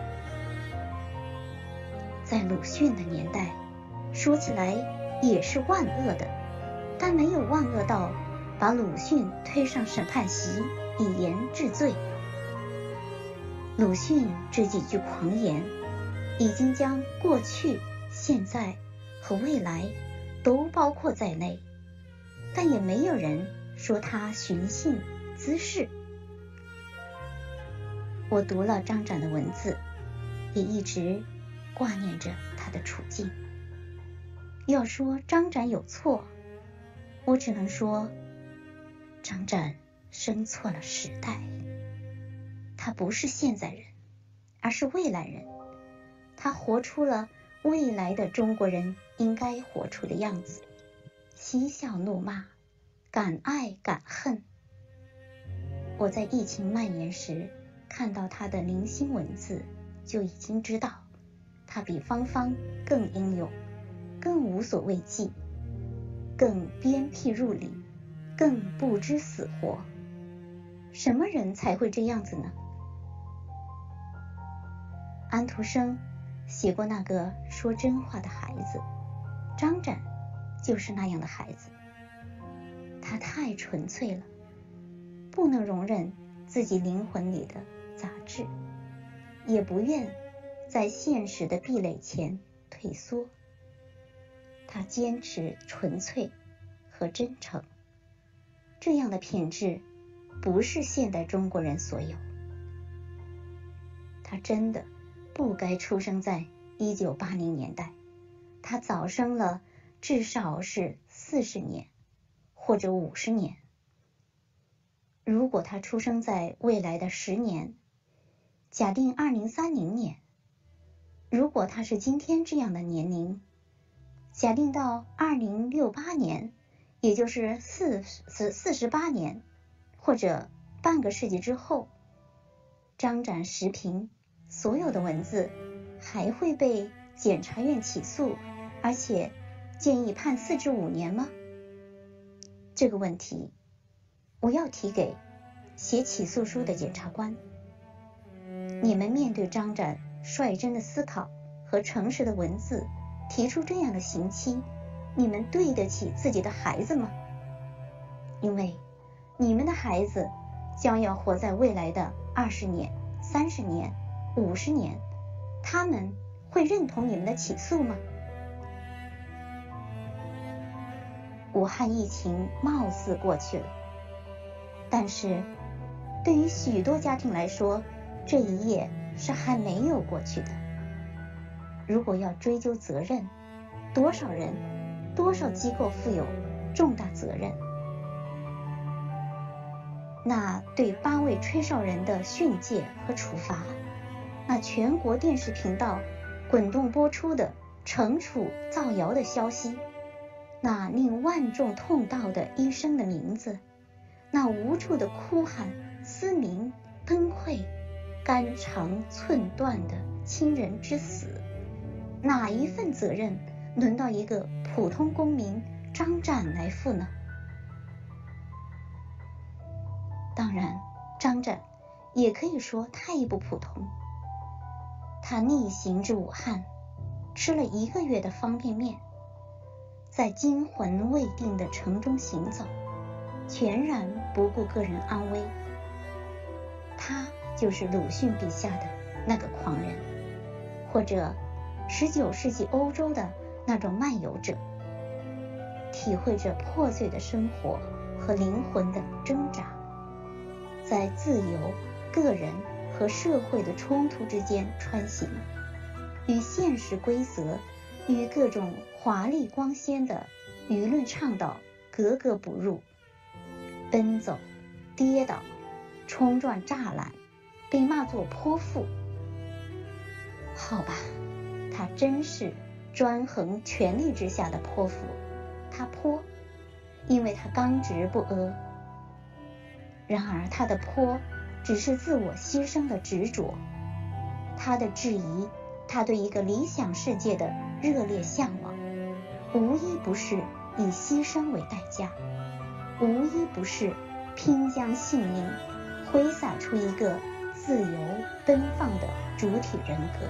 在鲁迅的年代，说起来也是万恶的，但没有万恶到把鲁迅推上审判席以言治罪。鲁迅这几句狂言已经将过去、现在和未来都包括在内，但也没有人说他寻衅滋事。我读了张展的文字，也一直挂念着他的处境。要说张展有错，我只能说张展生错了时代。他不是现在人，而是未来人。他活出了未来的中国人应该活出的样子，嬉笑怒骂，敢爱敢恨。我在疫情蔓延时看到他的零星文字，就已经知道他比芳芳更英勇，更无所畏惧，更鞭辟入里，更不知死活。什么人才会这样子呢？安徒生写过那个说真话的孩子，张展就是那样的孩子。他太纯粹了，不能容忍自己灵魂里的杂质，也不愿在现实的壁垒前退缩。他坚持纯粹和真诚，这样的品质不是现代中国人所有。他真的不该出生在一九八零年代，他早生了至少是四十年或者五十年。如果他出生在未来的十年，假定二零三零年，如果他是今天这样的年龄，假定到二零六八年，也就是四四四十八年或者半个世纪之后，张展时评所有的文字还会被检察院起诉，而且建议判四至五年吗？这个问题我要提给写起诉书的检察官。你们面对张展率真的思考和诚实的文字提出这样的刑期，你们对得起自己的孩子吗？因为你们的孩子将要活在未来的二十年、三十年、五十年，他们会认同你们的起诉吗？武汉疫情貌似过去了，但是对于许多家庭来说，这一夜是还没有过去的。如果要追究责任，多少人、多少机构负有重大责任？那对八位吹哨人的训诫和处罚，那全国电视频道滚动播出的惩处造谣的消息，那令万众痛悼的医生的名字，那无助的哭喊、嘶鸣、崩溃、肝肠寸断的亲人之死，哪一份责任轮到一个普通公民张展来负呢？当然，张展也可以说他也不普通。他逆行至武汉，吃了一个月的方便面，在惊魂未定的城中行走，全然不顾个人安危。他就是鲁迅笔下的那个狂人，或者十九世纪欧洲的那种漫游者，体会着破碎的生活和灵魂的挣扎，在自由、个人和社会的冲突之间穿行，与现实规则与各种华丽光鲜的舆论倡导格格不入，奔走、跌倒、冲撞栅栏，被骂作泼妇。好吧，他真是专横权力之下的泼妇，他泼，因为他刚直不阿。然而他的泼只是自我牺牲的执着，他的质疑，他对一个理想世界的热烈向往，无一不是以牺牲为代价，无一不是拼将性命挥洒出一个自由奔放的主体人格。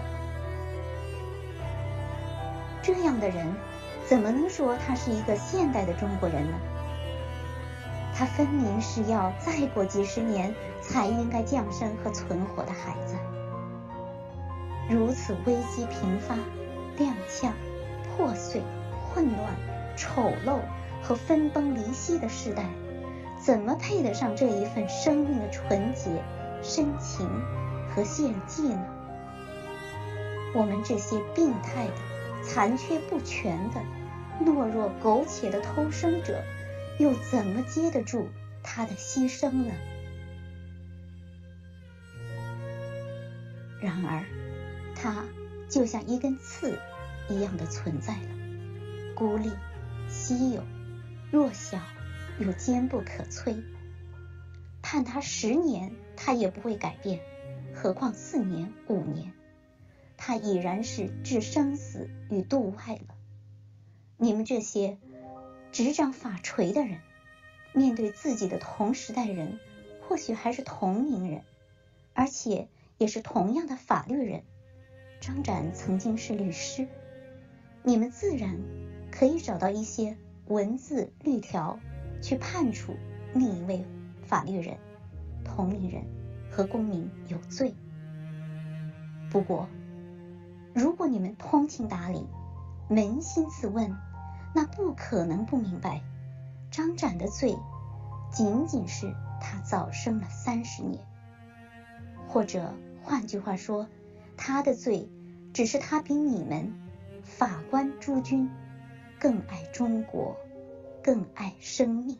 这样的人怎么能说他是一个现代的中国人呢？他分明是要再过几十年才应该降生和存活的孩子。如此危机频发、踉跄、破碎、混乱、丑陋和分崩离析的时代，怎么配得上这一份生命的纯洁、深情和献祭呢？我们这些病态的、残缺不全的、懦弱苟且的偷生者，又怎么接得住他的牺牲呢？然而，他就像一根刺一样的存在了，孤立、稀有、弱小又坚不可摧。判他十年，他也不会改变，何况四年、五年，他已然是置生死于度外了。你们这些执掌法锤的人，面对自己的同时代人，或许还是同龄人，而且也是同样的法律人。张展曾经是律师，你们自然可以找到一些文字律条去判处另一位法律人、同龄人和公民有罪。不过，如果你们通情达理、扪心自问，那不可能不明白，张展的罪仅仅是他早生了三十年，或者换句话说，他的罪只是他比你们法官诸君更爱中国，更爱生命。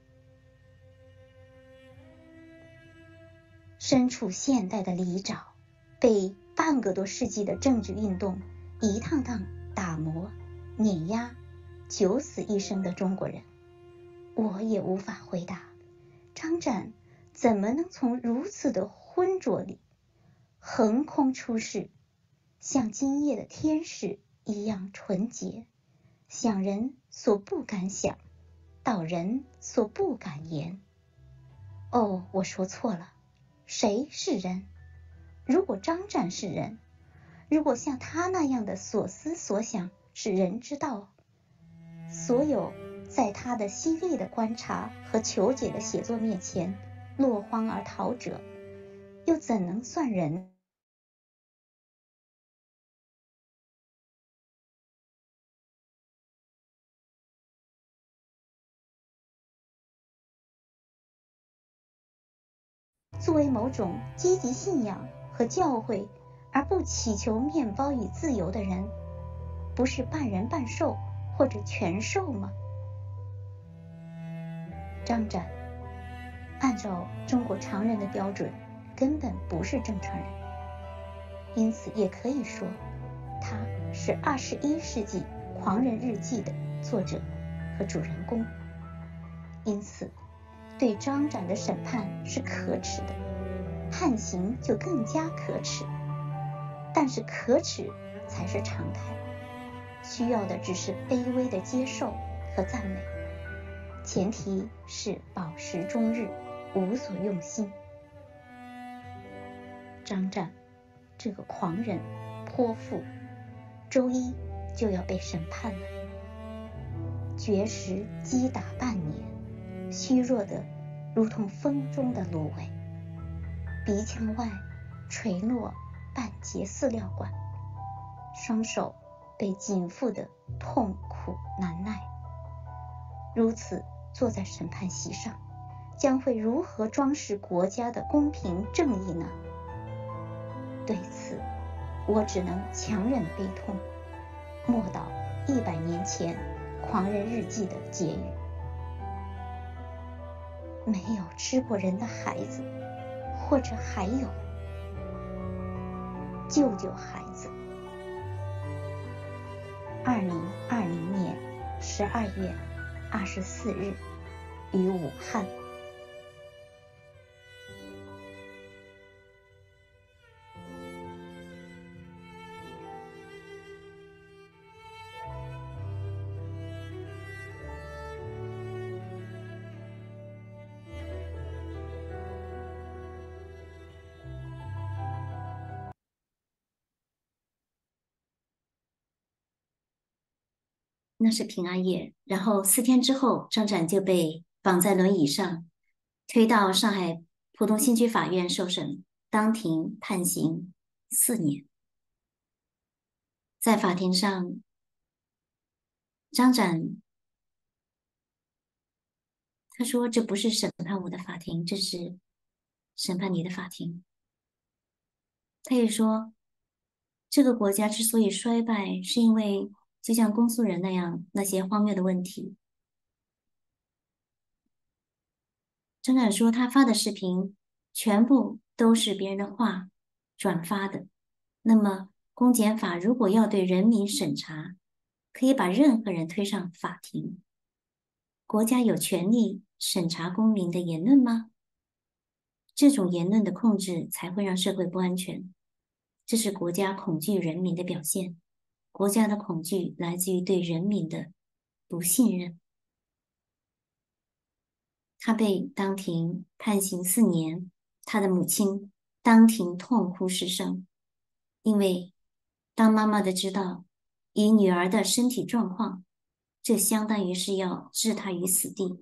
身处现代的里沼，被半个多世纪的政治运动一趟趟打磨、碾压、九死一生的中国人，我也无法回答，张展怎么能从如此的浑浊里横空出世，像今夜的天使一样纯洁，想人所不敢想，道人所不敢言。哦，我说错了，谁是人？如果张展是人，如果像他那样的所思所想是人之道，所有在他的犀利的观察和求解的写作面前落荒而逃者， 又怎能算人？作为某种积极信仰和教诲而不祈求面包与自由的人，不是半人半兽或者全兽吗？张展按照中国常人的标准根本不是正常人，因此也可以说他是二十一世纪狂人日记的作者和主人公。因此对张展的审判是可耻的，判刑就更加可耻。但是可耻才是常态，需要的只是卑微的接受和赞美，前提是保持终日，无所用心。张展这个狂人泼妇，周一就要被审判了。绝食击打半年，虚弱的如同风中的芦苇，鼻腔外垂落半截饲料管，双手被紧缚得痛苦难耐。如此坐在审判席上，将会如何装饰国家的公平正义呢？对此，我只能强忍悲痛，默祷一百年前狂人日记的结语：没有吃过人的孩子，或者还有，救救孩子。二零二零年十二月二十四日，于武汉。 那是平安夜，然后四天之后，张展就被绑在轮椅上，推到上海浦东新区法院受审，当庭判刑四年。在法庭上，张展他说：“这不是审判我的法庭，这是审判你的法庭。”他也说，这个国家之所以衰败，是因为就像公诉人那样那些荒谬的问题。张展说，他发的视频全部都是别人的话转发的。那么，公检法如果要对人民审查，可以把任何人推上法庭。国家有权利审查公民的言论吗？这种言论的控制才会让社会不安全。这是国家恐惧人民的表现。国家的恐惧来自于对人民的不信任。他被当庭判刑四年，他的母亲当庭痛哭失声，因为当妈妈的知道以女儿的身体状况，这相当于是要置她于死地。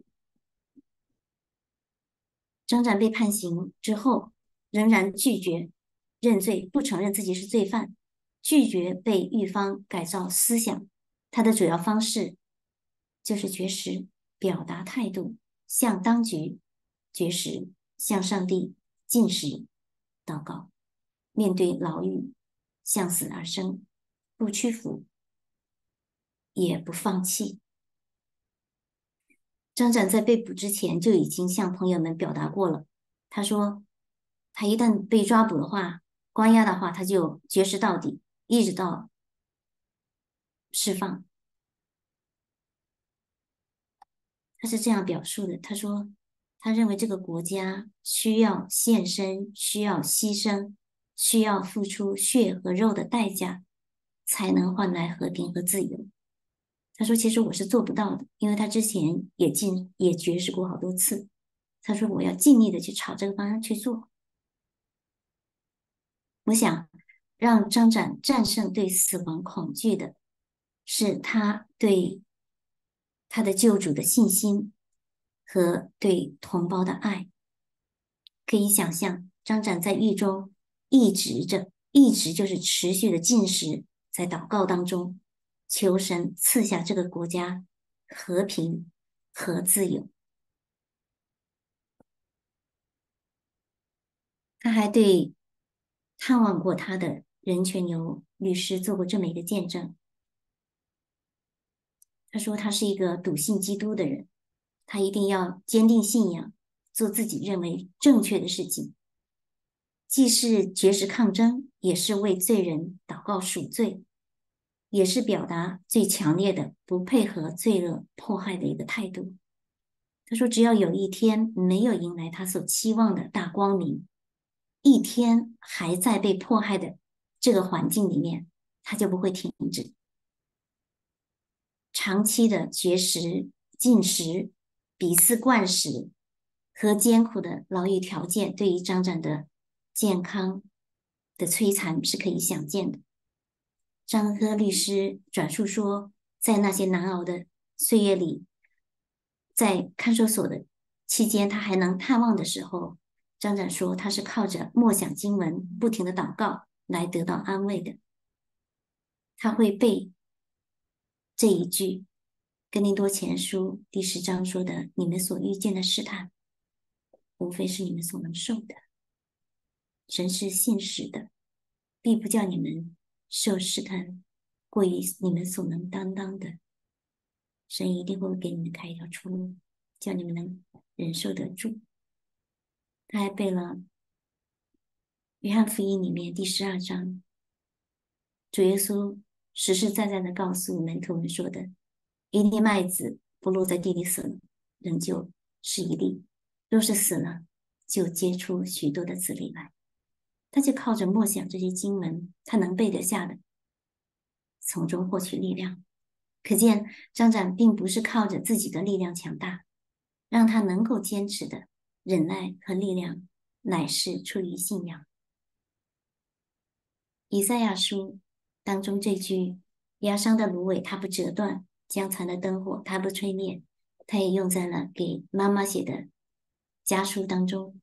张展被判刑之后，仍然拒绝认罪，不承认自己是罪犯，拒绝被狱方改造思想。他的主要方式就是绝食，表达态度，向当局绝食，向上帝进食，祷告，面对牢狱，向死而生，不屈服，也不放弃。张展在被捕之前就已经向朋友们表达过了，他说他一旦被抓捕的话，关押的话，他就绝食到底，一直到释放。他是这样表述的，他说他认为这个国家需要献身，需要牺牲，需要付出血和肉的代价，才能换来和平和自由。他说其实我是做不到的，因为他之前也进也绝食过好多次。他说我要尽力的去朝这个方向去做。我想让张展战胜对死亡恐惧的是他对他的救主的信心和对同胞的爱。可以想象， 张展在狱中一直着，一直就是持续的进食，在祷告当中求神赐下这个国家和平和自由。他还对探望过他的任全牛律师做过这么一个见证。他说他是一个笃信基督的人，他一定要坚定信仰，做自己认为正确的事情，既是绝食抗争，也是为罪人祷告赎罪，也是表达最强烈的不配合罪恶迫害的一个态度。他说只要有一天没有迎来他所期望的大光明，一天还在被迫害的这个环境里面，他就不会停止。长期的绝食、禁食、彼此灌食和艰苦的牢狱条件，对于张展的健康的摧残是可以想见的。张科律师转述说，在那些难熬的岁月里，在看守所的期间，他还能探望的时候，张展说他是靠着默想经文、不停的祷告来得到安慰的。他会背这一句哥林多前书第十章说的，你们所遇见的试探，无非是你们所能受的。神是信实的，必不叫你们受试探过于你们所能担当的。神一定会给你们开一条出路，叫你们能忍受得住。他还背了约翰福音里面第十二章，主耶稣实实在在的告诉门徒们说的，一粒麦子不落在地里死了，仍旧是一粒，若是死了，就结出许多的子粒来。他就靠着默想这些经文，他能背得下的，从中获取力量。可见张展并不是靠着自己的力量强大，让他能够坚持的忍耐和力量，乃是出于信仰。以赛亚书当中这句压伤的芦苇它不折断，将残的灯火它不吹灭，它也用在了给妈妈写的家书当中。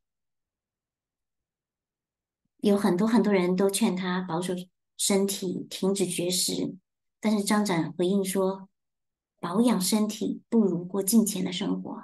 有很多很多人都劝他保守身体，停止绝食，但是张展回应说，保养身体不如过金钱的生活。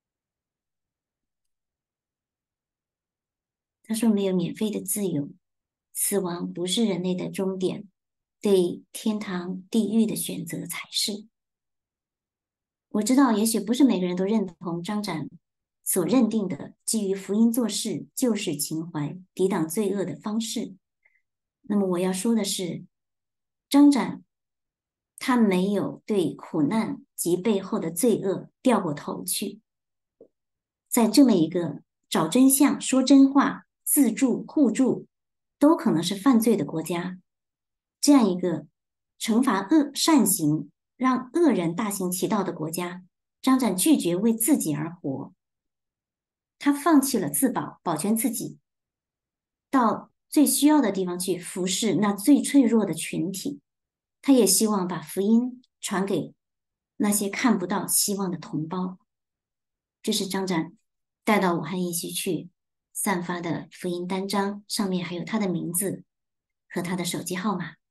他说没有免费的自由，死亡不是人类的终点，对天堂地狱的选择才是。我知道也许不是每个人都认同张展所认定的基于福音做事、救世情怀、抵挡罪恶的方式。那么我要说的是，张展他没有对苦难及背后的罪恶掉过头去。在这么一个找真相、说真话、自助、互助都可能是犯罪的国家，这样一个惩罚恶善行、让恶人大行其道的国家，张展拒绝为自己而活。他放弃了自保，保全自己，到最需要的地方去服侍那最脆弱的群体。他也希望把福音传给那些看不到希望的同胞。这是张展带到武汉疫区去散发的福音单张，上面还有他的名字和他的手机号码。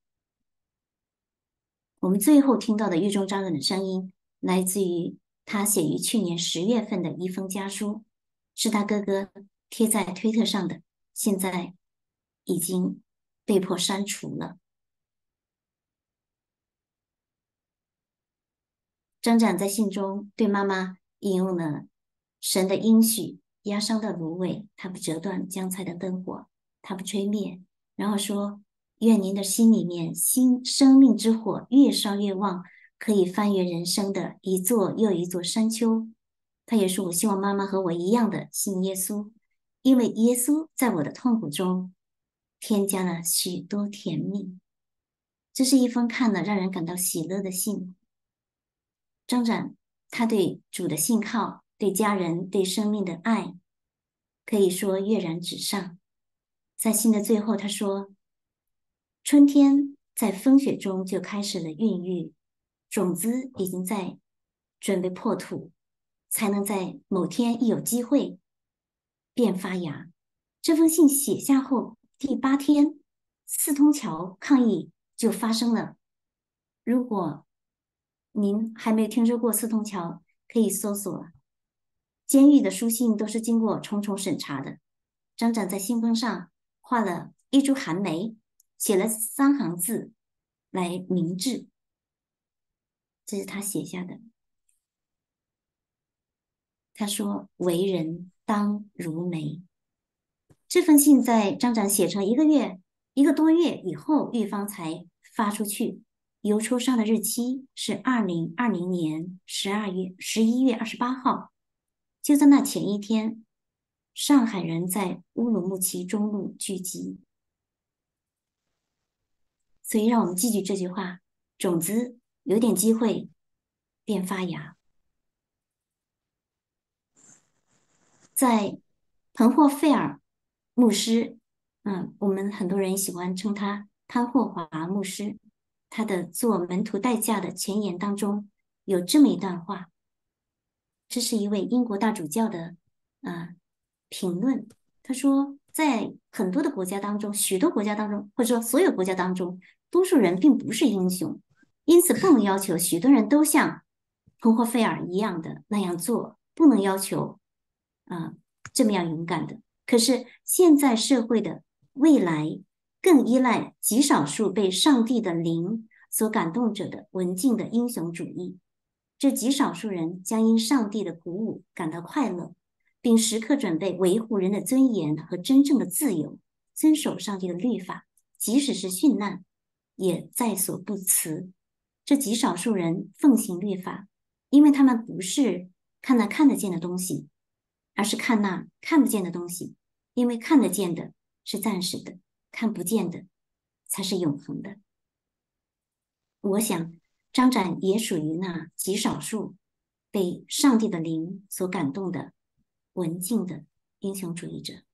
我们最后听到的狱中张展的声音，来自于他写于去年十月份的一封家书，是他哥哥贴在推特上的，现在已经被迫删除了。张展在信中对妈妈引用了神的应许，压伤的芦苇它不折断，将残的灯火它不吹灭，然后说，愿您的心里面心生命之火越烧越旺，可以翻越人生的一座又一座山丘。他也说，我希望妈妈和我一样的信耶稣，因为耶稣在我的痛苦中添加了许多甜蜜。这是一封看了让人感到喜乐的信。张展他对主的信靠，对家人，对生命的爱，可以说跃然纸上。在信的最后他说，春天在风雪中就开始了孕育，种子已经在准备破土，才能在某天一有机会便发芽。 这封信写下后第八天，四通桥抗议就发生了。如果您还没有听说过四通桥，可以搜索。监狱的书信都是经过重重审查的。张展在信封上画了一株寒梅，写了三行字来明志，这是他写下的。他说：“为人当如梅。”这封信在张展写成一个月、一个多月以后，狱方才发出去。邮戳上的日期是二零二零年十二月十一月二十八号。就在那前一天，上海人在乌鲁木齐中路聚集。所以，让我们记住这句话：种子有点机会便发芽。在彭霍费尔牧师，嗯，我们很多人喜欢称他潘霍华牧师，他的做门徒代价的前言当中有这么一段话，这是一位英国大主教的啊、呃、评论。他说，在很多的国家当中，许多国家当中，或者说所有国家当中，多数人并不是英雄，因此不能要求许多人都像彭霍费尔一样的那样做，不能要求啊、呃、这么样勇敢的。可是现在社会的未来更依赖极少数被上帝的灵所感动者的文静的英雄主义。这极少数人将因上帝的鼓舞感到快乐，并时刻准备维护人的尊严和真正的自由，遵守上帝的律法，即使是殉难，也在所不辞。这极少数人奉行律法，因为他们不是看那看得见的东西，而是看那看不见的东西，因为看得见的是暂时的，看不见的才是永恒的。我想张展也属于那极少数被上帝的灵所感动的文静的英雄主义者。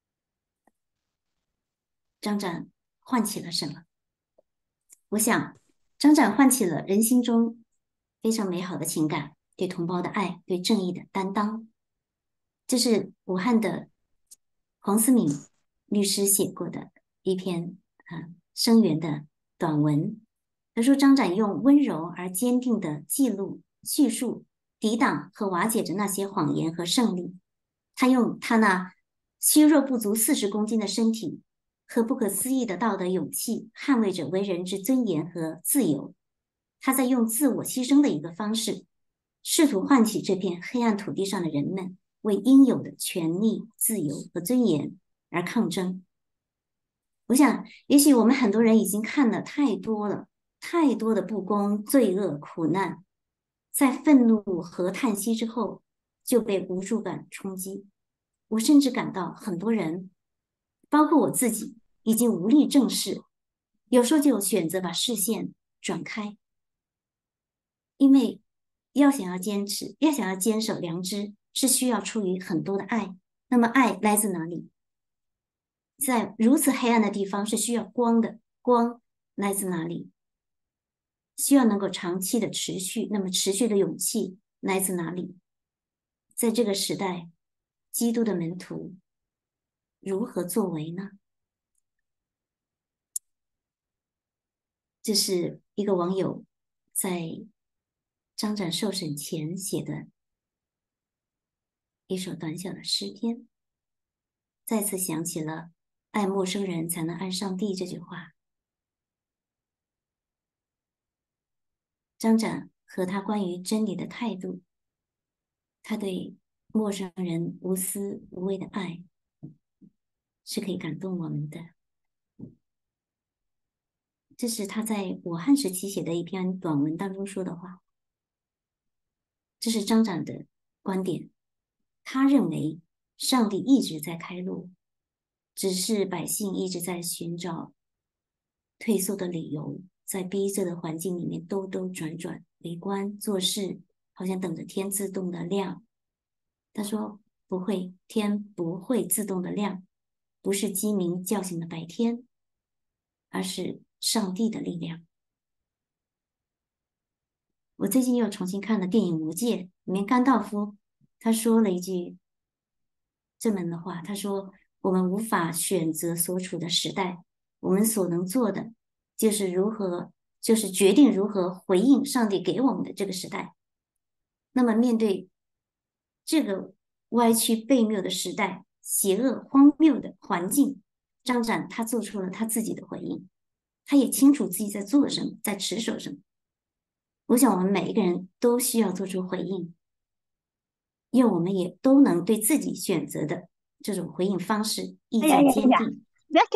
张展唤起了什么？我想张展唤起了人心中非常美好的情感，对同胞的爱，对正义的担当。这是武汉的黄思敏律师写过的一篇啊声援的短文。他说，张展用温柔而坚定的记录、叙述，抵挡和瓦解着那些谎言和胜利。他用他那虚弱不足四十公斤的身体和不可思议的道德勇气，捍卫着为人之尊严和自由。他在用自我牺牲的一个方式，试图唤起这片黑暗土地上的人们为应有的权利、自由和尊严而抗争。我想，也许我们很多人已经看了太多了。太多的不公、罪恶、苦难，在愤怒和叹息之后，就被无助感冲击。我甚至感到很多人，包括我自己，已经无力正视，有时候就选择把视线转开。因为要想要坚持，要想要坚守良知，是需要出于很多的爱。那么爱来自哪里？在如此黑暗的地方是需要光的，光来自哪里？需要能够长期的持续，那么持续的勇气来自哪里？在这个时代，基督的门徒如何作为呢？这是一个网友在张展受审前写的一首短小的诗篇，再次想起了爱陌生人才能爱上帝这句话。张展和他关于真理的态度，他对陌生人无私无畏的爱，是可以感动我们的。这是他在武汉时期写的一篇短文当中说的话。这是张展的观点，他认为上帝一直在开路，只是百姓一直在寻找退缩的理由，在逼仄的环境里面兜兜转转，围观做事，好像等着天自动的亮。他说不会，天不会自动的亮，不是鸡鸣叫醒的白天，而是上帝的力量。我最近又重新看了电影《魔戒》，里面甘道夫他说了一句这门的话，他说我们无法选择所处的时代，我们所能做的就是如何，就是决定如何回应上帝给我们的这个时代。那么面对这个歪曲悖谬的时代，邪恶荒谬的环境，张展他做出了他自己的回应，他也清楚自己在做什么，在持守什么。我想我们每一个人都需要做出回应，愿我们也都能对自己选择的这种回应方式意志坚定。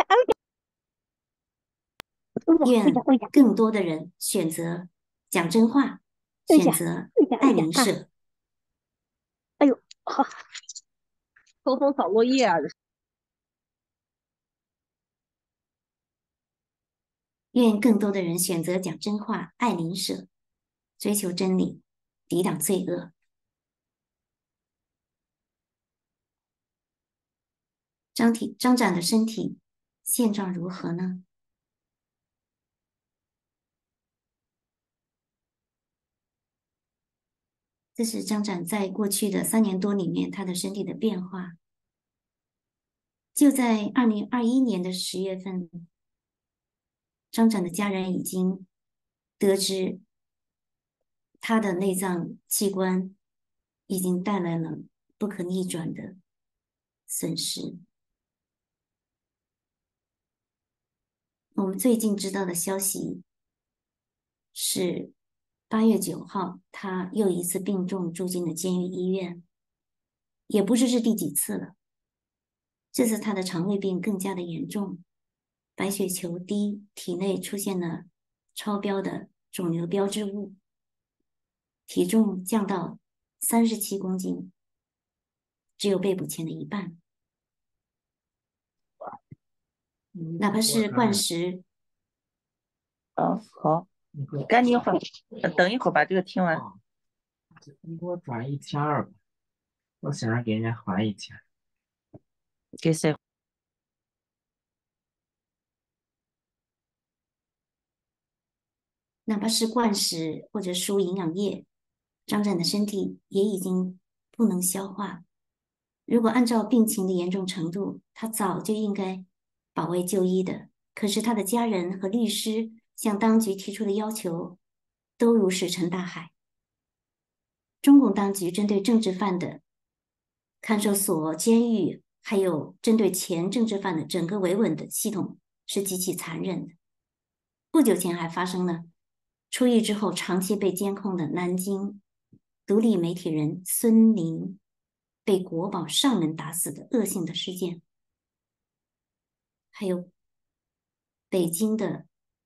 愿更多的人选择讲真话，选择爱邻舍。 哎呦，好，偷偷扫落叶啊！ 愿更多的人选择讲真话，爱邻舍，追求真理，抵挡罪恶。张体张展的身体现状如何呢？这是张展在过去的三年多里面他的身体的变化。就在二零二一年的十月份，张展的家人已经得知他的内脏器官已经带来了不可逆转的损失。我们最近知道的消息是八月九号，他又一次病重住进了监狱医院，也不知是第几次了。这次他的肠胃病更加的严重，白血球低，体内出现了超标的肿瘤标志物，体重降到三十七公斤，只有被捕前的一半。哪怕是灌食。 哦，好，赶紧会儿，等一会儿把这个听完。 你给我转一千二吧，我想着给人家还一千。 给谁？ 哪怕是灌食或者输营养液，张展的身体也已经不能消化。如果按照病情的严重程度，他早就应该保卫就医的。可是他的家人和律师向当局提出的要求都如石沉大海。中共当局针对政治犯的看守所、监狱，还有针对前政治犯的整个维稳的系统是极其残忍的。不久前还发生了出狱之后长期被监控的南京独立媒体人孙林被国保上门打死的恶性的事件，还有北京的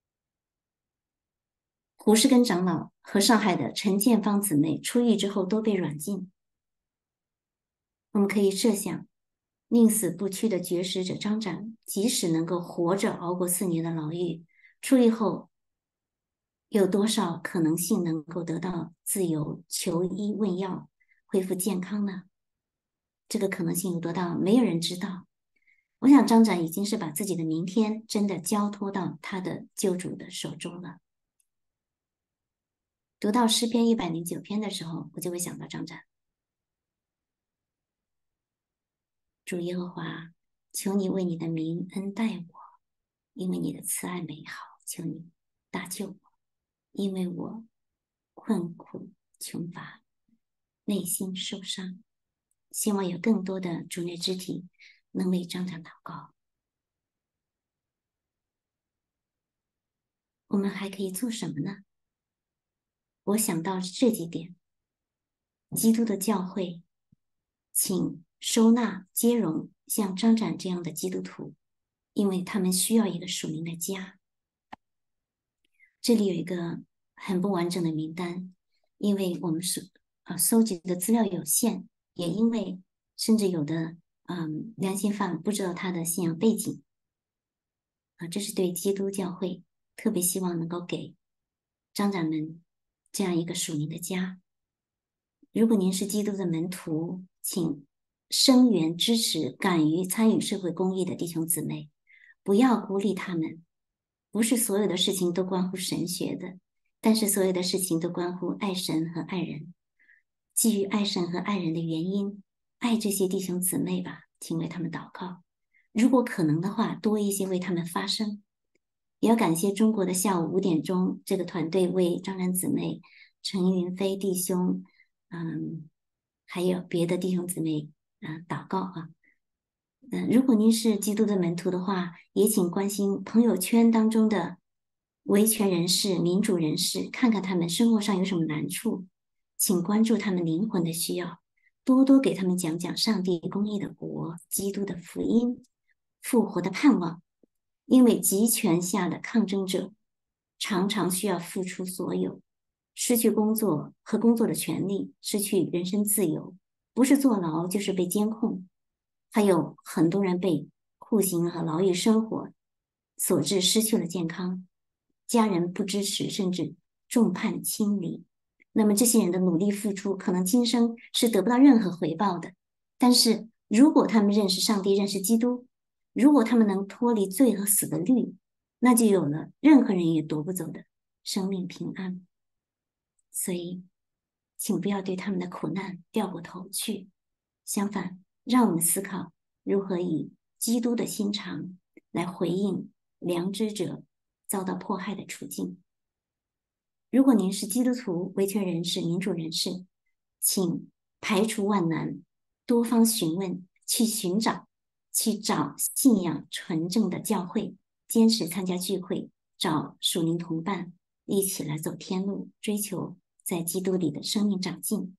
胡适根长老和上海的陈建芳姊妹出狱之后都被软禁。我们可以设想，宁死不屈的绝食者张展，即使能够活着熬过四年的牢狱，出狱后有多少可能性能够得到自由、求医问药、恢复健康呢？这个可能性有多大？没有人知道。我想张展已经是把自己的明天真的交托到他的救主的手中了。读到诗篇一百零九篇的时候，我就会想到张展。主耶和华，求你为你的名恩待我，因为你的慈爱美好，求你搭救我，因为我困苦穷乏，内心受伤。希望有更多的主内肢体能为张展祷告。我们还可以做什么呢？我想到这几点：基督的教会，请收纳接容像张展这样的基督徒，因为他们需要一个属灵的家。这里有一个很不完整的名单，因为我们是呃搜集的资料有限，也因为甚至有的嗯良心犯不知道他的信仰背景啊，这是对基督教会特别希望能够给张展们这样一个属灵的家。如果您是基督的门徒，请声援支持敢于参与社会公益的弟兄姊妹，不要孤立他们。不是所有的事情都关乎神学的，但是所有的事情都关乎爱神和爱人。基于爱神和爱人的原因，爱这些弟兄姊妹吧，请为他们祷告。 如果可能的话，多一些为他们发声。也要感谢中国的下午五点钟这个团队为张然姊妹、陈云飞弟兄，嗯，还有别的弟兄姊妹，嗯、呃，祷告啊。嗯、呃，如果您是基督的门徒的话，也请关心朋友圈当中的维权人士、民主人士，看看他们生活上有什么难处，请关注他们灵魂的需要，多多给他们讲讲上帝公义的国、基督的福音、复活的盼望。因为极权下的抗争者常常需要付出所有，失去工作和工作的权利，失去人身自由，不是坐牢就是被监控，还有很多人被酷刑和牢狱生活所致失去了健康，家人不支持，甚至众叛亲离。那么这些人的努力付出可能今生是得不到任何回报的，但是如果他们认识上帝，认识基督，如果他们能脱离罪和死的律，那就有了任何人也夺不走的生命平安。所以请不要对他们的苦难掉过头去，相反，让我们思考如何以基督的心肠来回应良知者遭到迫害的处境。如果您是基督徒、维权人士、民主人士，请排除万难，多方询问，去寻找去找信仰纯正的教会，坚持参加聚会，找属灵同伴，一起来走天路，追求在基督里的生命长进。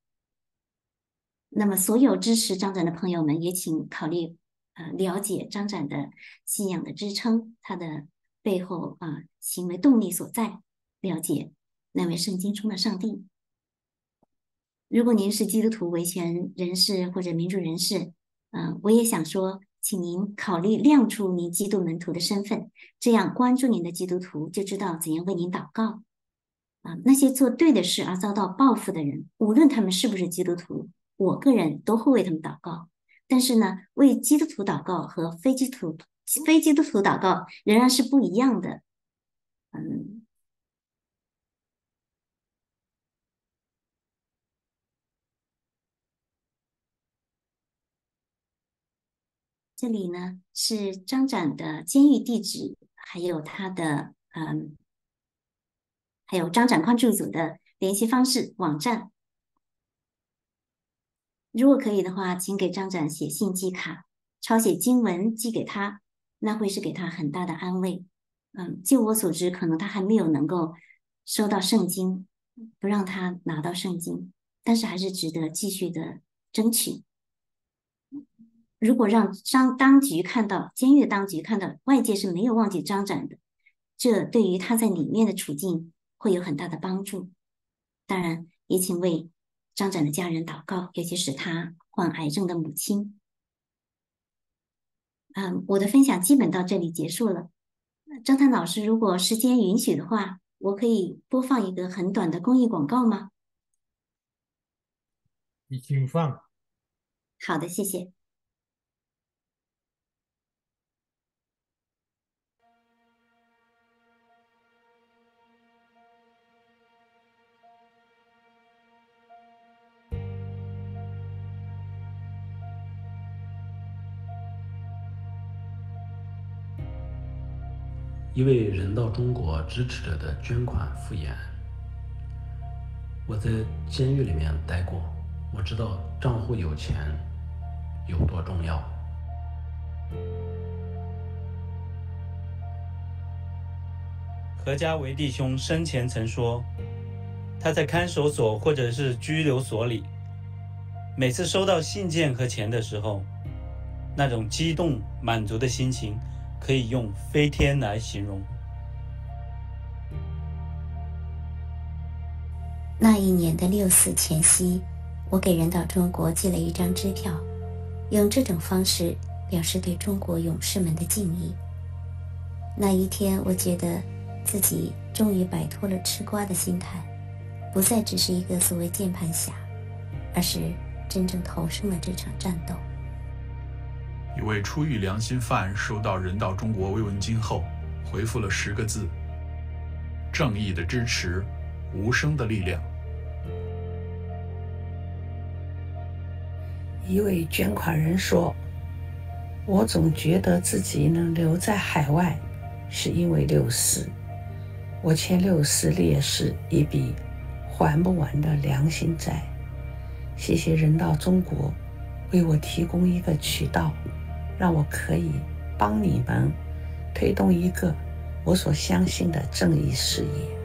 那么所有支持张展的朋友们也请考虑呃了解张展的信仰的支撑，他的背后啊、呃、行为动力所在，了解那位圣经中的上帝。如果您是基督徒、维权人士或者民主人士，嗯、呃，我也想说，请您考虑亮出您基督门徒的身份，这样关注您的基督徒就知道怎样为您祷告。啊、呃，那些做对的事而遭到报复的人，无论他们是不是基督徒，我个人都会为他们祷告。但是呢，为基督徒祷告和非基督徒非基督徒祷告仍然是不一样的。嗯。这里呢是张展的监狱地址，还有他的嗯，还有张展关注组的联系方式、网站。如果可以的话，请给张展写信寄卡，抄写经文寄给他，那会是给他很大的安慰。嗯，就我所知，可能他还没有能够收到圣经，不让他拿到圣经，但是还是值得继续的争取。如果让张当局看到，监狱的当局看到外界是没有忘记张展的，这对于他在里面的处境会有很大的帮助。当然，也请为张展的家人祷告，尤其是他患癌症的母亲。嗯，我的分享基本到这里结束了。张探老师，如果时间允许的话，我可以播放一个很短的公益广告吗？ 你请放。 好的，谢谢。 一位人道中国支持者的捐款复言。我在监狱里面待过，我知道账户有钱有多重要。 何家维弟兄生前曾说，他在看守所或者是拘留所里，每次收到信件和钱的时候，那种激动满足的心情可以用飞天来形容。 那一年的六四前夕，我给人道中国寄了一张支票，用这种方式表示对中国勇士们的敬意。那一天，我觉得自己终于摆脱了吃瓜的心态，不再只是一个所谓键盘侠，而是真正投身了这场战斗。 一位出狱良心犯收到人道中国慰问金后，回复了十个字：正义的支持，无声的力量。 一位捐款人说， 我总觉得自己能留在海外，是因为六四。我欠六四烈士一笔还不完的良心债。谢谢人道中国为我提供一个渠道，让我可以帮你们推动一个我所相信的正义事业。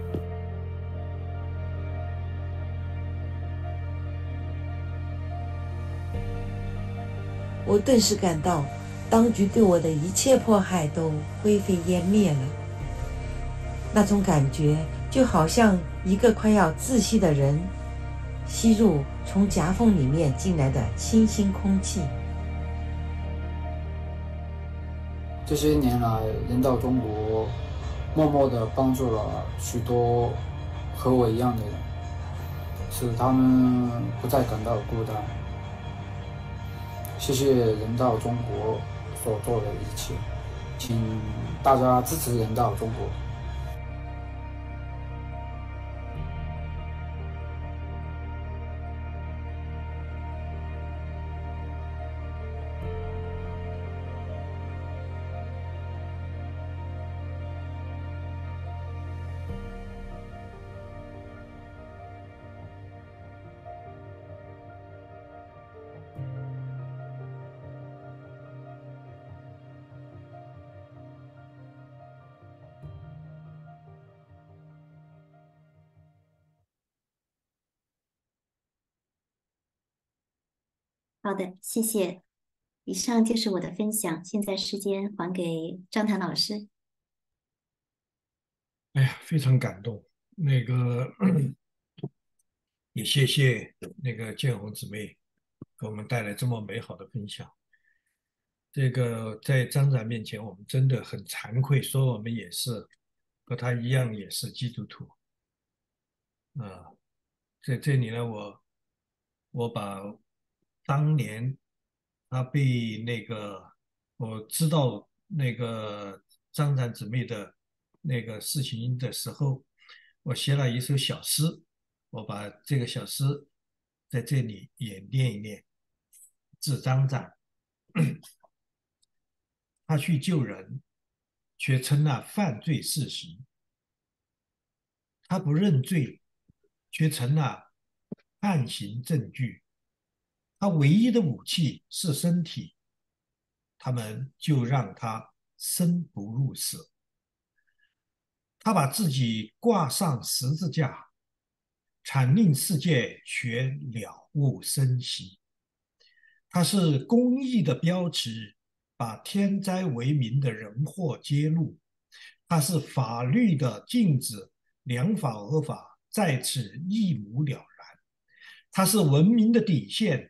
我顿时感到，当局对我的一切迫害都灰飞烟灭了。那种感觉就好像一个快要窒息的人吸入从夹缝里面进来的清新空气。 这些年来，人道中国默默地帮助了许多和我一样的人，使他们不再感到孤单。谢谢人道中国所做的一切，请大家支持人道中国。 好的，谢谢。以上就是我的分享，现在时间还给张谭老师。 哎呀，非常感动。那个也谢谢那个建红姊妹给我们带来这么美好的分享。这个在张展面前，我们真的很惭愧，说我们也是和他一样，也是基督徒。啊，在这里呢，我我把当年他被那个我知道那个张展姊妹的那个事情的时候，我写了一首小诗，我把这个小诗在这里也念一念。致张展，他去救人，却成了犯罪事实；他不认罪，却成了判刑证据。他唯一的武器是身体，他们就让他生不入死。他把自己挂上十字架，惨令世界却了无生息。他是公义的标尺，把天灾为民的人祸揭露；他是法律的镜子，良法合法在此一目了然；他是文明的底线，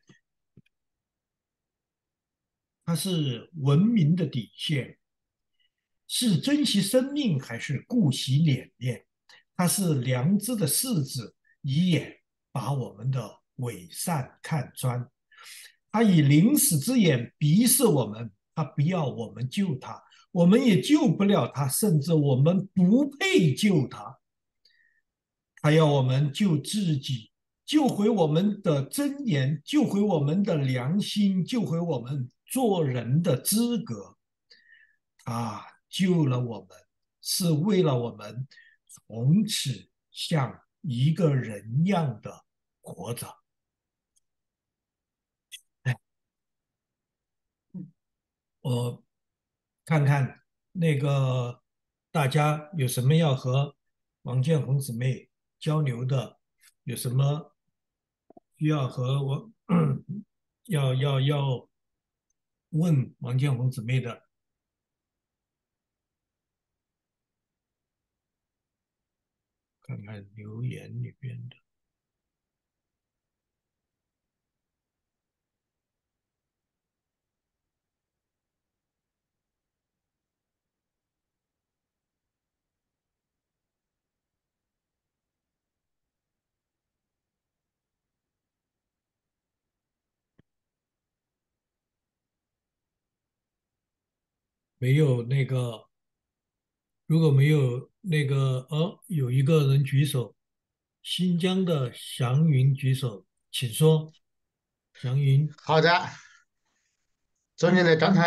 他是文明的底线，是珍惜生命还是顾惜脸面？他是良知的柿子，以眼把我们的伪善看穿。他以临死之眼逼视我们，他不要我们救他，我们也救不了他，甚至我们不配救他。他要我们救自己，救回我们的尊严，救回我们的良心，救回我们做人的资格。他救了我们，是为了我们从此像一个人样的活着。我看看那个大家有什么要和王建红姊妹交流的，有什么需要和我要要要问王建红姊妹的。看看留言里边的。没有那个，如果没有那个，哦，有一个人举手，新疆的祥云举手，请说。祥云， 好的，尊敬的张台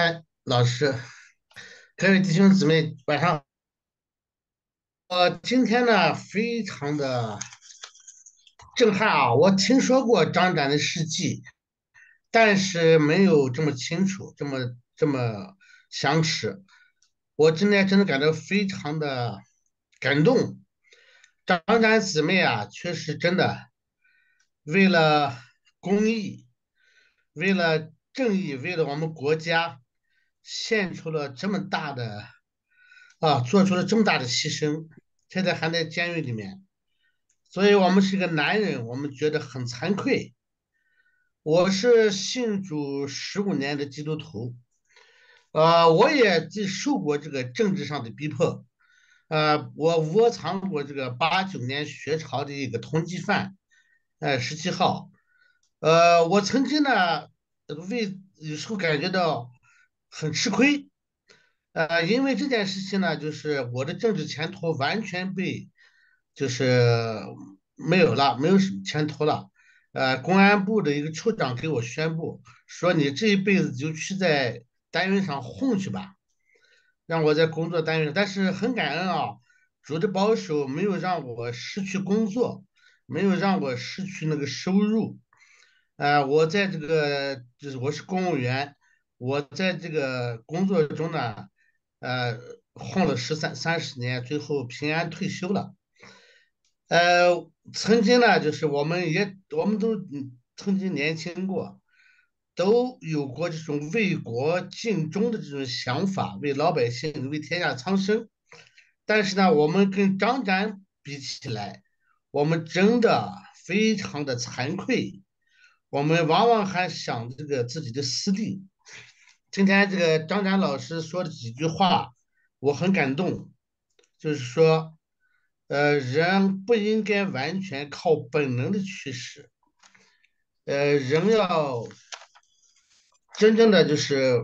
老师，各位弟兄姊妹，晚上好。呃，今天呢，非常的震撼啊！我听说过张展的事迹，但是没有这么清楚，这么这么详实。我今天真的感到非常的感动。张展姊妹啊，确实真的为了公益，为了正义，为了我们国家，献出了这么大的啊，做出了这么大的牺牲，现在还在监狱里面。所以我们是个男人，我们觉得很惭愧。我是信主十五年的基督徒，呃，我也接受过这个政治上的逼迫，呃，我窝藏过这个八九年学潮的一个通缉犯，呃，十七号，呃，我曾经呢，为有时候感觉到很吃亏，呃，因为这件事情呢，就是我的政治前途完全被就是没有了，没有什么前途了。呃，公安部的一个处长给我宣布说，你这一辈子就去在单位上混去吧，让我在工作单位上。但是很感恩啊，主的保守没有让我失去工作，没有让我失去那个收入。呃，我在这个就是我是公务员，我在这个工作中呢，呃，混了十三三十年，最后平安退休了。呃，曾经呢，就是我们也我们都嗯曾经年轻过，都有过这种为国尽忠的这种想法，为老百姓，为天下苍生。但是呢，我们跟张展比起来，我们真的非常的惭愧，我们往往还想这个自己的私利。今天这个张展老师说的几句话，我很感动，就是说，呃，人不应该完全靠本能的驱使，呃，人要真正的就是，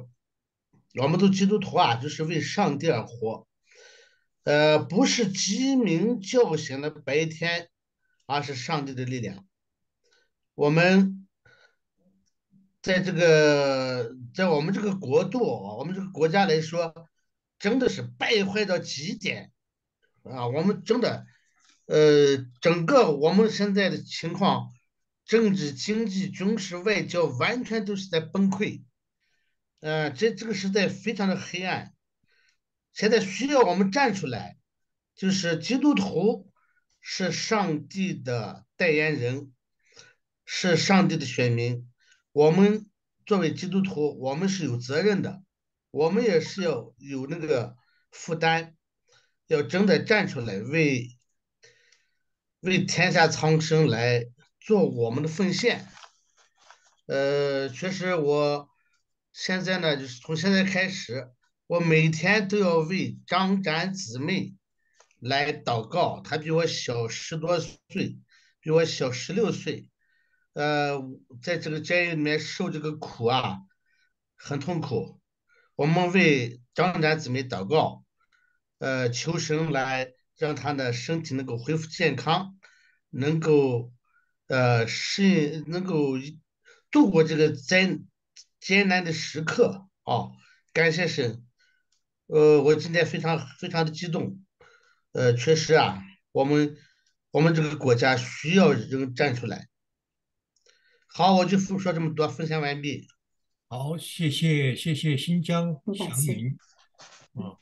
我们都基督徒啊，就是为上帝而活，呃，不是鸡鸣叫醒了白天，而是上帝的力量。我们在这个在我们这个国度，我们这个国家来说，真的是败坏到极点啊！我们真的，呃，整个我们现在的情况，政治、经济、军事、外交，完全都是在崩溃。呃，这这个时代非常的黑暗，现在需要我们站出来，就是基督徒是上帝的代言人，是上帝的选民。我们作为基督徒，我们是有责任的，我们也是要有那个负担，要真的站出来为为天下苍生来做我们的奉献。呃，确实，我现在呢，就是从现在开始，我每天都要为张展姊妹来祷告。她比我小十多岁，比我小十六岁，呃，在这个监狱里面受这个苦啊，很痛苦。我们为张展姊妹祷告，呃，求神来让她的身体能够恢复健康，能够呃适应，能够度过这个灾艰难的时刻啊！感谢神，呃，我今天非常非常的激动，呃，确实啊，我们我们这个国家需要人站出来。好，我就说这么多，分享完毕。 好，谢谢谢谢新疆祥云啊，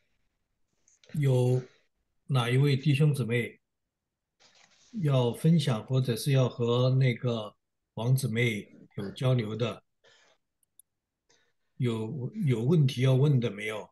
有哪一位弟兄姊妹要分享，或者是要和那个王姊妹有交流的？有有问题要问的没有？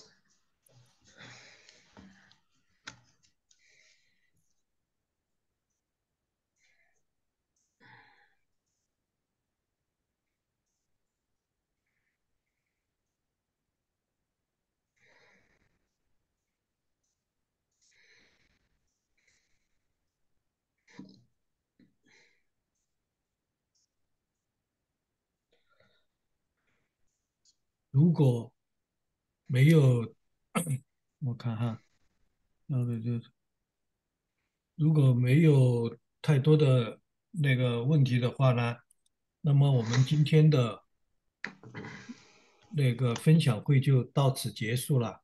如果没有，我看哈，那个就如果没有太多的那个问题的话呢，那么我们今天的那个分享会就到此结束了。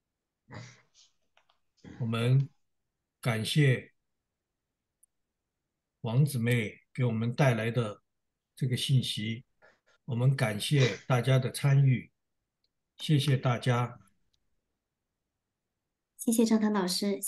我们感谢王姊妹给我们带来的这个信息，我们感谢大家的参与，谢谢大家。 谢谢张腾老师。